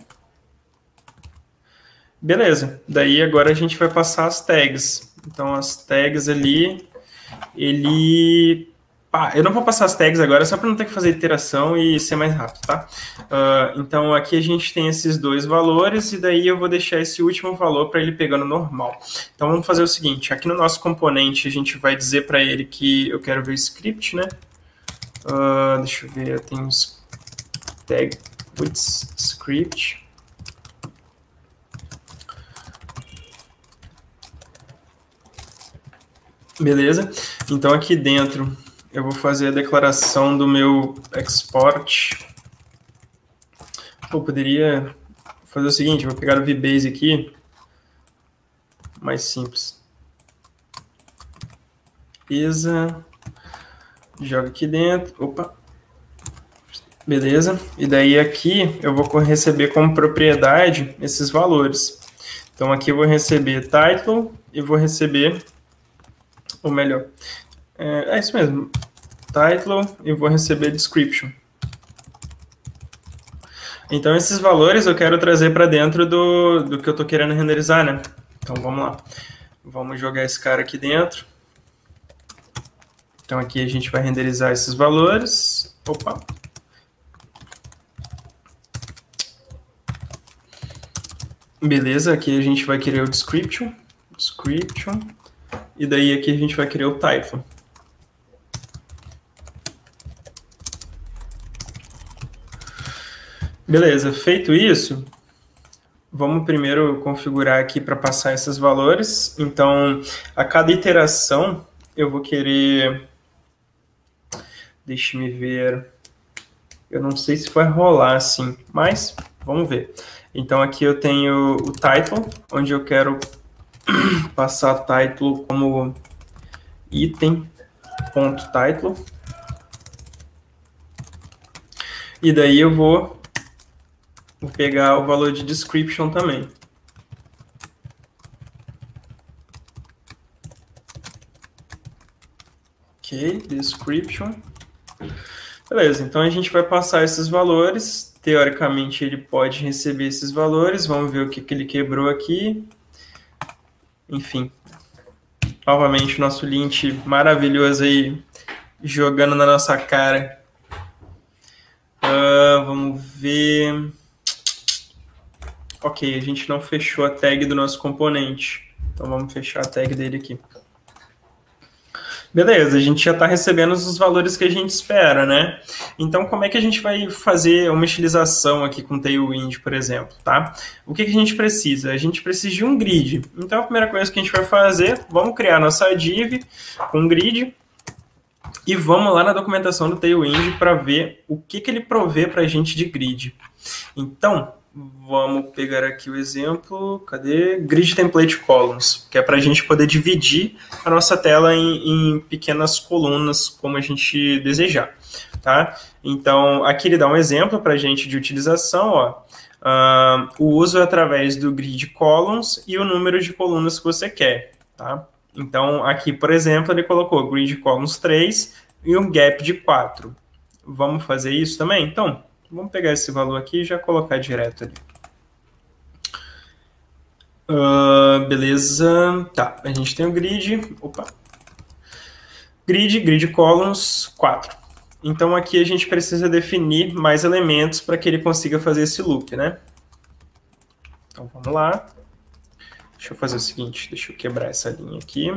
Beleza. Daí agora a gente vai passar as tags. Então as tags ali, ele Eu não vou passar as tags agora, só para não ter que fazer iteração e ser mais rápido, tá? Então, aqui a gente tem esses dois valores, e daí eu vou deixar esse último valor para ele pegar no normal. Então, vamos fazer o seguinte, aqui no nosso componente, a gente vai dizer para ele que eu quero ver o script, né? Deixa eu ver, eu tenho tag with script. Beleza? Então, aqui dentro, eu vou fazer a declaração do meu export. Eu poderia fazer o seguinte, eu vou pegar o VBase aqui, mais simples. Isa, joga aqui dentro, opa, beleza. E daí aqui eu vou receber como propriedade esses valores. Então aqui eu vou receber title e vou receber, ou melhor, é isso mesmo, title e vou receber description. Então, esses valores eu quero trazer para dentro do que eu estou querendo renderizar, né? Então, vamos lá. Vamos jogar esse cara aqui dentro. Então, aqui a gente vai renderizar esses valores. Opa! Beleza, aqui a gente vai querer o description. E daí aqui a gente vai querer o title. Beleza, feito isso, vamos primeiro configurar aqui para passar esses valores. Então, a cada iteração, eu vou querer... Deixa-me ver... Eu não sei se vai rolar assim, mas vamos ver. Então, aqui eu tenho o title, onde eu quero passar title como item.title. E daí eu vou pegar o valor de description também. Ok, description. Beleza, então a gente vai passar esses valores. Teoricamente ele pode receber esses valores. Vamos ver o que ele quebrou aqui. Enfim. Novamente o nosso lint maravilhoso aí jogando na nossa cara. Vamos ver... Ok, a gente não fechou a tag do nosso componente. Então, vamos fechar a tag dele aqui. Beleza, a gente já está recebendo os valores que a gente espera, né? Então, como é que a gente vai fazer uma utilização aqui com Tailwind, por exemplo, tá? O que a gente precisa? A gente precisa de um grid. Então, a primeira coisa que a gente vai fazer, vamos criar nossa div com grid e vamos lá na documentação do Tailwind para ver o que ele provê para a gente de grid. Então, vamos pegar aqui o exemplo, cadê? Grid Template Columns, que é para a gente poder dividir a nossa tela em pequenas colunas, como a gente desejar, tá? Então, aqui ele dá um exemplo para a gente de utilização, ó. O uso é através do Grid Columns e o número de colunas que você quer, tá? Então, aqui, por exemplo, ele colocou Grid Columns 3 e um gap de 4. Vamos fazer isso também? Então, vamos pegar esse valor aqui e já colocar direto ali. Beleza. Tá, a gente tem o grid. Opa. Grid columns 4. Então, aqui a gente precisa definir mais elementos para que ele consiga fazer esse loop, né? Então, vamos lá. Deixa eu fazer o seguinte, deixa eu quebrar essa linha aqui.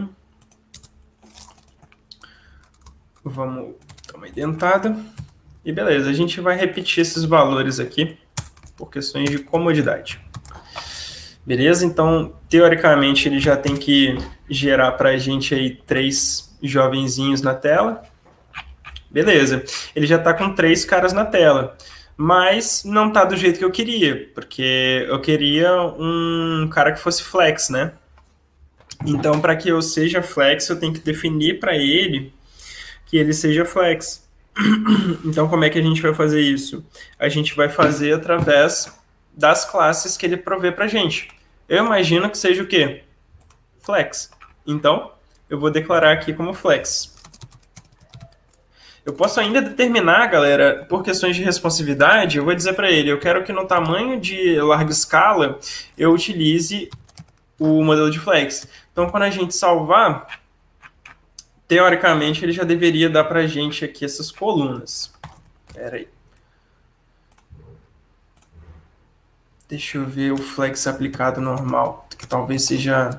Vamos dar uma indentada. E beleza, a gente vai repetir esses valores aqui por questões de comodidade. Beleza? Então, teoricamente, ele já tem que gerar para a gente aí 3 jovenzinhos na tela. Beleza. Ele já está com 3 caras na tela. Mas não está do jeito que eu queria, porque eu queria um cara que fosse flex, né? Então, para que eu seja flex, eu tenho que definir para ele que ele seja flex. Então, como é que a gente vai fazer isso? A gente vai fazer através das classes que ele provê para a gente. Eu imagino que seja o quê? Flex. Então, eu vou declarar aqui como flex. Eu posso ainda determinar, galera, por questões de responsividade, eu vou dizer para ele, eu quero que no tamanho de larga escala eu utilize o modelo de flex. Então, quando a gente salvar, teoricamente, ele já deveria dar para a gente aqui essas colunas. Espera aí. Deixa eu ver o flex aplicado normal, que talvez seja...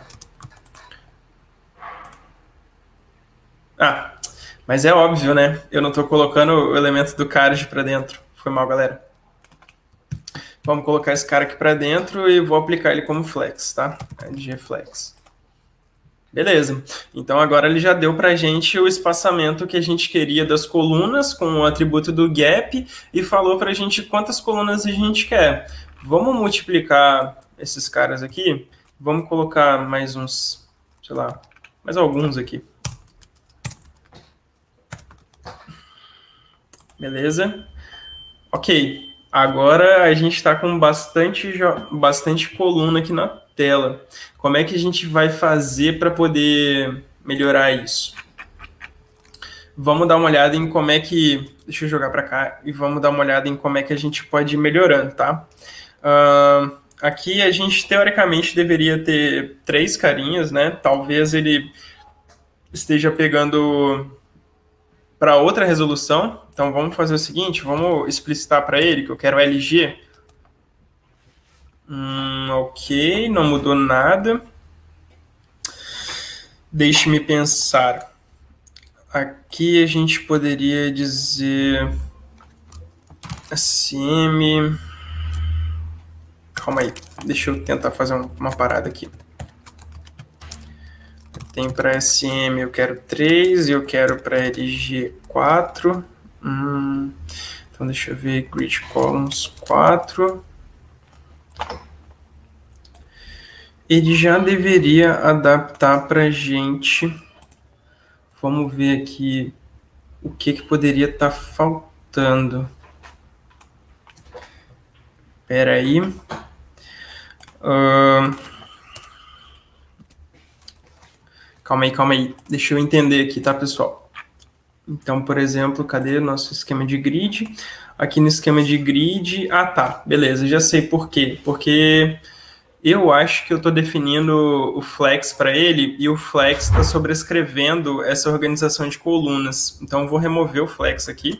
Ah, mas é óbvio, né? Eu não estou colocando o elemento do card para dentro. Foi mal, galera. Vamos colocar esse cara aqui para dentro e vou aplicar ele como flex, tá? Gflex. Beleza. Então agora ele já deu para a gente o espaçamento que a gente queria das colunas com o atributo do gap e falou para a gente quantas colunas a gente quer. Vamos multiplicar esses caras aqui. Vamos colocar mais uns, sei lá, mais alguns aqui. Beleza? Ok. Agora a gente está com bastante coluna aqui na tela. Como é que a gente vai fazer para poder melhorar isso? Vamos dar uma olhada em como é que... Deixa eu jogar para cá e vamos dar uma olhada em como é que a gente pode ir melhorando, tá? Aqui a gente, teoricamente, deveria ter 3 carinhas, né? Talvez ele esteja pegando para outra resolução. Então vamos fazer o seguinte, vamos explicitar para ele que eu quero LG. Ok, não mudou nada. Deixe-me pensar. Aqui a gente poderia dizer SM. Calma aí, deixa eu tentar fazer uma parada aqui. Tem para SM eu quero 3 e eu quero para LG 4. Então deixa eu ver, grid columns 4. Ele já deveria adaptar para a gente. Vamos ver aqui o que poderia estar faltando. Espera aí. Calma aí. Deixa eu entender aqui, tá, pessoal? Então, por exemplo, cadê o nosso esquema de grid? Aqui no esquema de grid... Ah, tá. Beleza, já sei por quê. Porque eu acho que eu estou definindo o flex para ele e o flex está sobrescrevendo essa organização de colunas. Então, eu vou remover o flex aqui.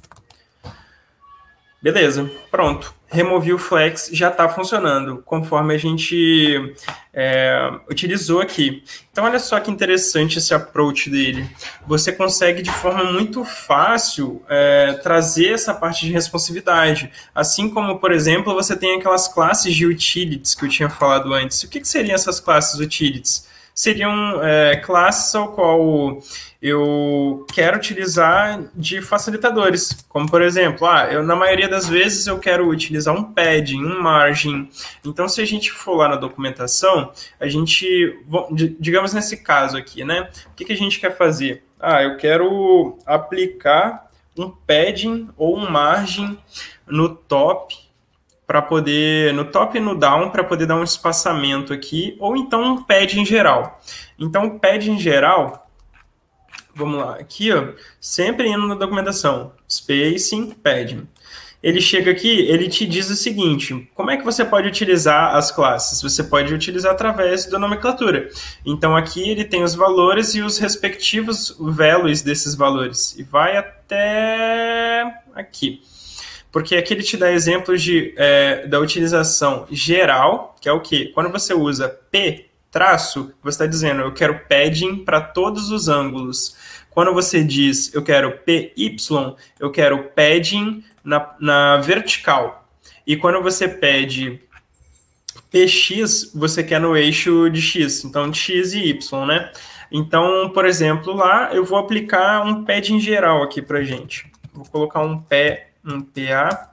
Beleza, pronto. Removi o flex, já está funcionando, conforme a gente utilizou aqui. Então, olha só que interessante esse approach dele. Você consegue, de forma muito fácil, trazer essa parte de responsividade. Assim como, por exemplo, você tem aquelas classes de utilities que eu tinha falado antes. O que seriam essas classes utilities? Seriam classes ao qual eu quero utilizar de facilitadores, como por exemplo, na maioria das vezes eu quero utilizar um padding, um margin. Então, se a gente for lá na documentação, a gente, digamos nesse caso aqui, né? O que a gente quer fazer? Eu quero aplicar um padding ou um margin no top, para poder, no top e no down, para poder dar um espaçamento aqui, ou então um pad em geral. Então, o pad em geral, vamos lá, aqui, ó, sempre indo na documentação, spacing, padding. Ele chega aqui, ele te diz o seguinte, como é que você pode utilizar as classes? Você pode utilizar através da nomenclatura. Então, aqui ele tem os valores e os respectivos values desses valores. E vai até aqui. Porque aqui ele te dá exemplos da utilização geral, que é o quê? Quando você usa P, traço, você está dizendo, eu quero padding para todos os ângulos. Quando você diz, eu quero PY, eu quero padding na vertical. E quando você pede PX, você quer no eixo de X. Então, de X e Y, né? Então, por exemplo, lá eu vou aplicar um padding geral aqui para gente. Vou colocar um PA,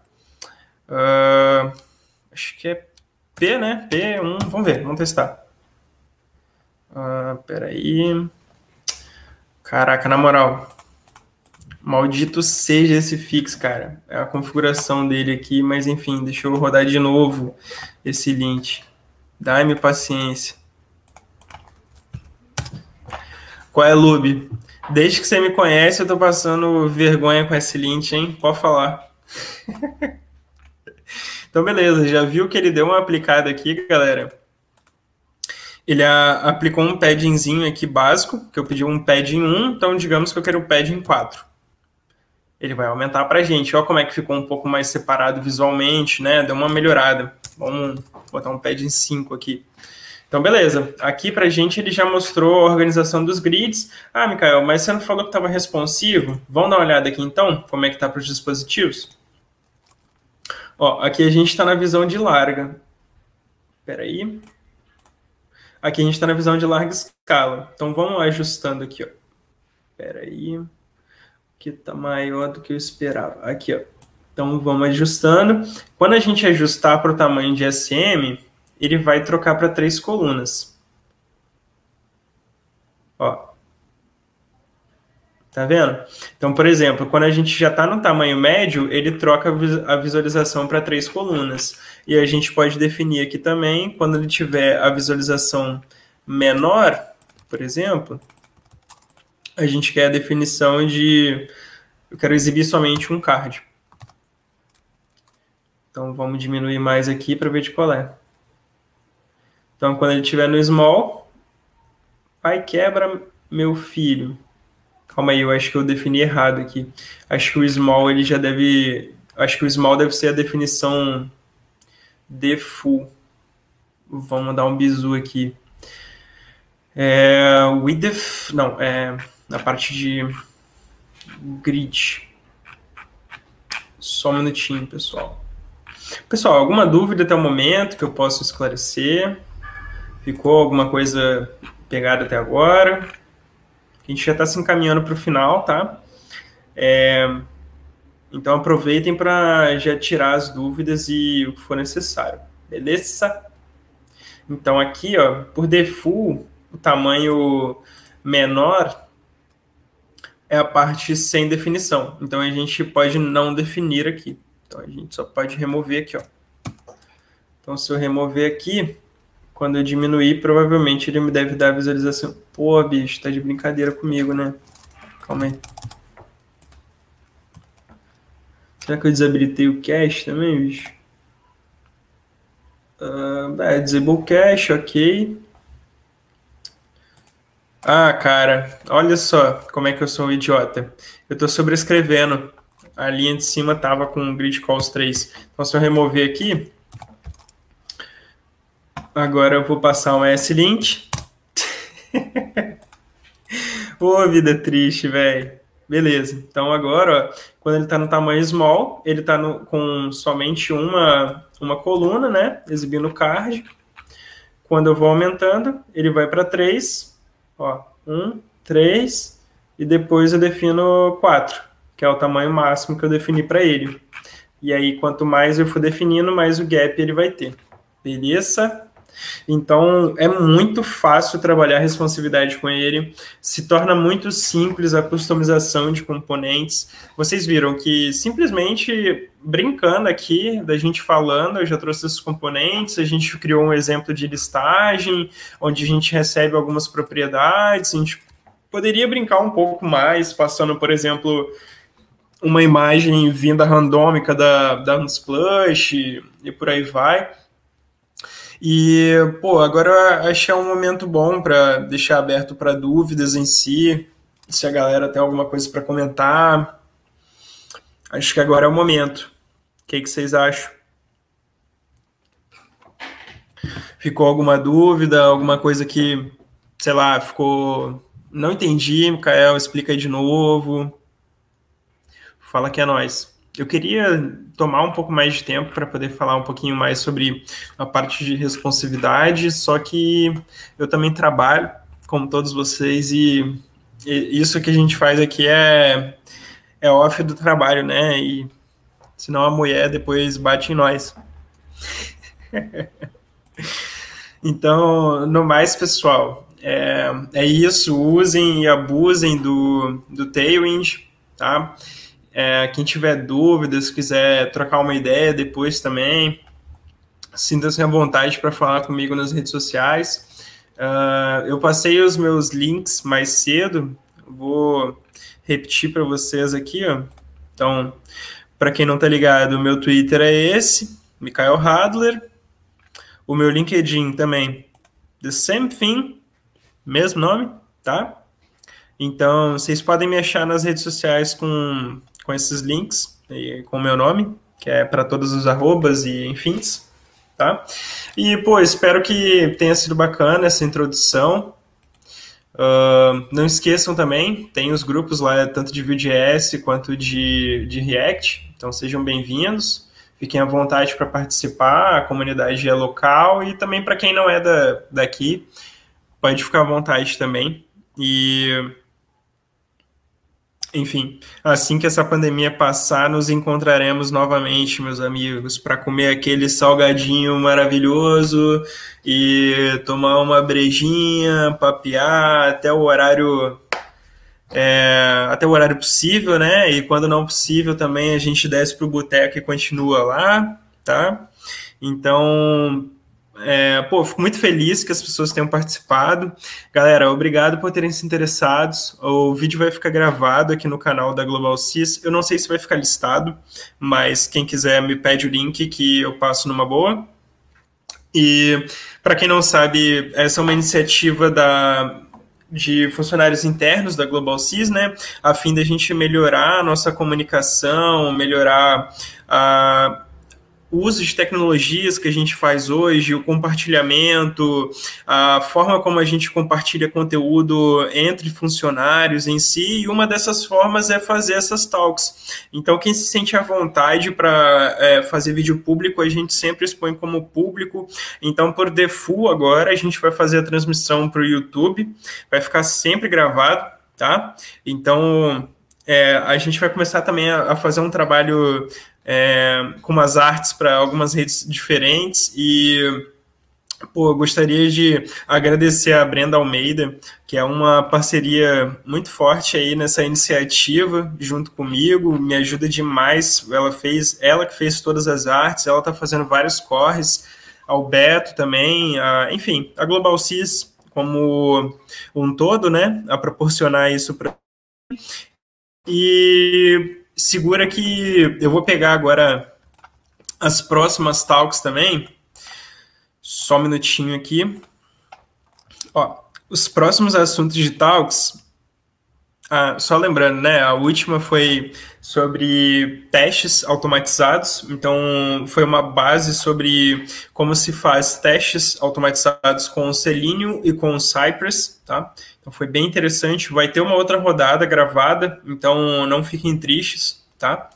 acho que é P, né? P1, vamos ver, vamos testar. Peraí. Caraca, na moral, maldito seja esse fix, cara. É a configuração dele aqui, mas enfim, deixa eu rodar de novo esse lint. Dá-me paciência. Qual é, Lube? Desde que você me conhece, eu tô passando vergonha com esse lint, hein? Pode falar. Então, beleza. Já viu que ele deu uma aplicada aqui, galera? Ele aplicou um paddingzinho aqui básico, que eu pedi um padding 1, então digamos que eu quero o padding 4. Ele vai aumentar para a gente. Olha como é que ficou um pouco mais separado visualmente, né? Deu uma melhorada. Vamos botar um padding 5 aqui. Então, beleza. Aqui para a gente ele já mostrou a organização dos grids. Ah, Mikael, mas você não falou que estava responsivo? Vamos dar uma olhada aqui então, como é que está para os dispositivos? Ó, aqui a gente está na visão de larga. Espera aí. Aqui a gente está na visão de larga escala. Então, vamos ajustando aqui, ó. Espera aí. Que está maior do que eu esperava. Aqui, ó. Então, vamos ajustando. Quando a gente ajustar para o tamanho de SM, ele vai trocar para 3 colunas. Ó. Tá vendo? Então, por exemplo, quando a gente já está no tamanho médio, ele troca a visualização para 3 colunas. E a gente pode definir aqui também, quando ele tiver a visualização menor, por exemplo, a gente quer a definição de... Eu quero exibir somente um card. Então, vamos diminuir mais aqui para ver de qual é. Então, quando ele estiver no small, pai quebra meu filho. Calma aí, eu acho que eu defini errado aqui. Acho que o small ele já deve... Acho que o small deve ser a definição de full. Vamos dar um bizu aqui. Width... Não, na parte de grid. Só um minutinho, pessoal. Pessoal, alguma dúvida até o momento que eu possa esclarecer? Ficou alguma coisa pegada até agora? A gente já está se encaminhando para o final, tá? Então aproveitem para já tirar as dúvidas e o que for necessário, beleza? Então aqui, ó, por default, o tamanho menor é a parte sem definição. Então a gente pode não definir aqui. Então a gente só pode remover aqui, ó. Então se eu remover aqui, quando eu diminuir, provavelmente ele me deve dar a visualização. Pô, bicho, tá de brincadeira comigo, né? Calma aí. Será que eu desabilitei o cache também, bicho? Disable cache, ok. Ah, cara, olha só como é que eu sou um idiota. Eu tô sobrescrevendo. A linha de cima tava com grid calls 3. Então, se eu remover aqui, agora eu vou passar um S-lint. Ô, vida triste, velho. Beleza. Então, agora, ó, quando ele está no tamanho small, ele está com somente uma coluna, né? Exibindo o card. Quando eu vou aumentando, ele vai para 3. Ó, 1, 3. E depois eu defino 4, que é o tamanho máximo que eu defini para ele. E aí, quanto mais eu for definindo, mais o gap ele vai ter. Beleza? Então, é muito fácil trabalhar a responsividade com ele, se torna muito simples a customização de componentes. Vocês viram que simplesmente brincando aqui, da gente falando, eu já trouxe esses componentes, a gente criou um exemplo de listagem, onde a gente recebe algumas propriedades, a gente poderia brincar um pouco mais, passando, por exemplo, uma imagem vinda randômica da Unsplash e por aí vai. E, pô, agora achei um momento bom para deixar aberto para dúvidas em si, se a galera tem alguma coisa para comentar. Acho que agora é o momento. O que vocês acham? Ficou alguma dúvida, alguma coisa que, sei lá, ficou... Não entendi, Mikael, explica aí de novo. Fala que é nóis. Eu queria tomar um pouco mais de tempo para poder falar um pouquinho mais sobre a parte de responsividade, só que eu também trabalho, como todos vocês, e isso que a gente faz aqui é off do trabalho, né? E senão a mulher depois bate em nós. Então, no mais, pessoal, é isso. Usem e abusem do Tailwind, tá? Quem tiver dúvidas, quiser trocar uma ideia depois também, sinta-se à vontade para falar comigo nas redes sociais. Eu passei os meus links mais cedo, vou repetir para vocês aqui, ó. Então, para quem não está ligado, o meu Twitter é esse, Mikael Hadler. O meu LinkedIn também, The Same Thing, mesmo nome, tá? Então, vocês podem me achar nas redes sociais com esses links, e com o meu nome, que é para todos os arrobas e enfins, tá? E, pô, espero que tenha sido bacana essa introdução. Não esqueçam também, tem os grupos lá, tanto de Vue.js quanto de React, então sejam bem-vindos, fiquem à vontade para participar, a comunidade é local e também para quem não é daqui, pode ficar à vontade também. E, enfim, assim que essa pandemia passar, nos encontraremos novamente, meus amigos, para comer aquele salgadinho maravilhoso e tomar uma brejinha, papear até o horário possível, né? E quando não possível também a gente desce pro boteco e continua lá, tá? Então, fico muito feliz que as pessoas tenham participado. Galera, obrigado por terem se interessado. O vídeo vai ficar gravado aqui no canal da Global Sys. Eu não sei se vai ficar listado, mas quem quiser me pede o link que eu passo numa boa. E, para quem não sabe, essa é uma iniciativa de funcionários internos da Global Sys, né, a fim da gente melhorar a nossa comunicação, melhorar o uso de tecnologias que a gente faz hoje, o compartilhamento, a forma como a gente compartilha conteúdo entre funcionários em si, e uma dessas formas é fazer essas talks. Então, quem se sente à vontade para fazer vídeo público, a gente sempre expõe como público. Então, por default, agora, a gente vai fazer a transmissão para o YouTube, vai ficar sempre gravado, tá? Então, a gente vai começar também a fazer um trabalho com umas artes para algumas redes diferentes e eu gostaria de agradecer a Brenda Almeida, que é uma parceria muito forte aí nessa iniciativa junto comigo, me ajuda demais, ela que fez todas as artes, ela está fazendo vários corres, ao Beto também, enfim, a Global Sys como um todo, né, a proporcionar isso para e segura que eu vou pegar agora as próximas talks também. Só um minutinho aqui. Os próximos assuntos de talks, só lembrando, né? A última foi sobre testes automatizados. Então, foi uma base sobre como se faz testes automatizados com o Selenium e com o Cypress, tá? Então, foi bem interessante. Vai ter uma outra rodada gravada, então não fiquem tristes, tá?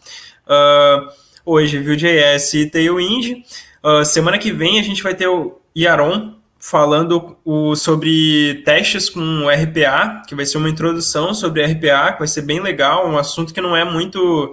Hoje, Vue.js e Tailwind. Semana que vem a gente vai ter o Yaron falando sobre testes com RPA, que vai ser uma introdução sobre RPA, que vai ser bem legal, um assunto que não é muito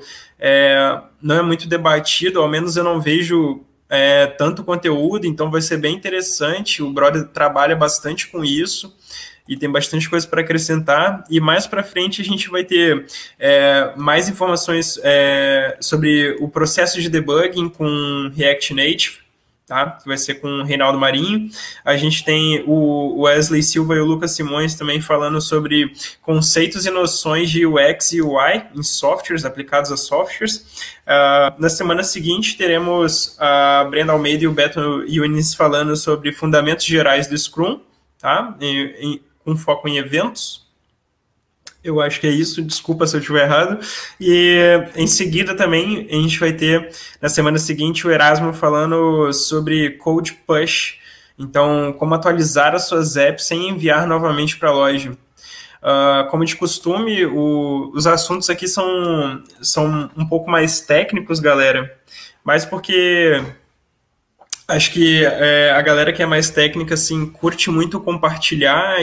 debatido, ao menos eu não vejo tanto conteúdo, então vai ser bem interessante. O brother trabalha bastante com isso e tem bastante coisa para acrescentar, e mais para frente a gente vai ter mais informações sobre o processo de debugging com React Native, tá? Que vai ser com o Reinaldo Marinho. A gente tem o Wesley Silva e o Lucas Simões também falando sobre conceitos e noções de UX e UI em softwares, aplicados a softwares. Na semana seguinte teremos a Brenda Almeida e o Beto Yunis falando sobre fundamentos gerais do Scrum, tá? Com foco em eventos. Eu acho que é isso, desculpa se eu estiver errado. E em seguida também a gente vai ter, na semana seguinte, o Erasmo falando sobre Code Push. Então, como atualizar as suas apps sem enviar novamente para a loja. Como de costume, os assuntos aqui são um pouco mais técnicos, galera. Mas porque acho que a galera que é mais técnica assim, curte muito compartilhar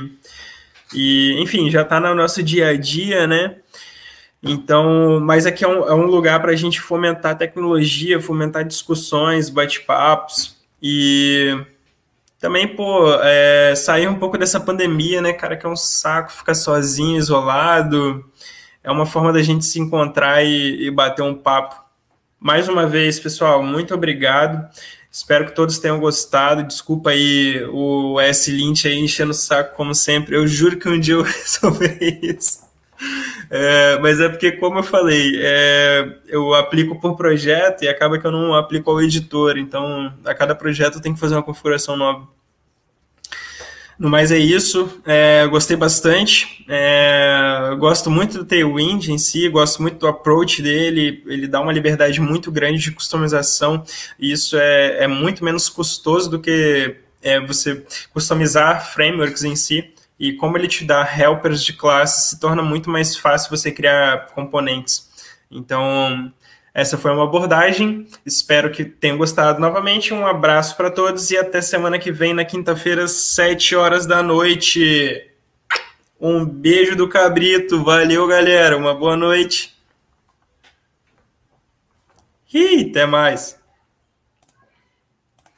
e, enfim, já está no nosso dia a dia, né? Então, mas aqui é um lugar para a gente fomentar tecnologia, fomentar discussões, bate-papos e também, sair um pouco dessa pandemia, né, cara, que é um saco ficar sozinho, isolado. É uma forma da gente se encontrar e bater um papo. Mais uma vez, pessoal, muito obrigado. Espero que todos tenham gostado. Desculpa aí o S. Lynch aí enchendo o saco, como sempre. Eu juro que um dia eu resolverei isso. Mas é porque, como eu falei, eu aplico por projeto e acaba que eu não aplico ao editor. Então, a cada projeto eu tenho que fazer uma configuração nova. No mais é isso, gostei bastante, gosto muito do Tailwind em si, gosto muito do approach dele, ele dá uma liberdade muito grande de customização, e isso é muito menos custoso do que você customizar frameworks em si, e como ele te dá helpers de classe, se torna muito mais fácil você criar componentes. Então, essa foi uma abordagem. Espero que tenham gostado novamente. Um abraço para todos e até semana que vem, na quinta-feira, 7 horas da noite. Um beijo do Cabrito. Valeu, galera. Uma boa noite. E até mais.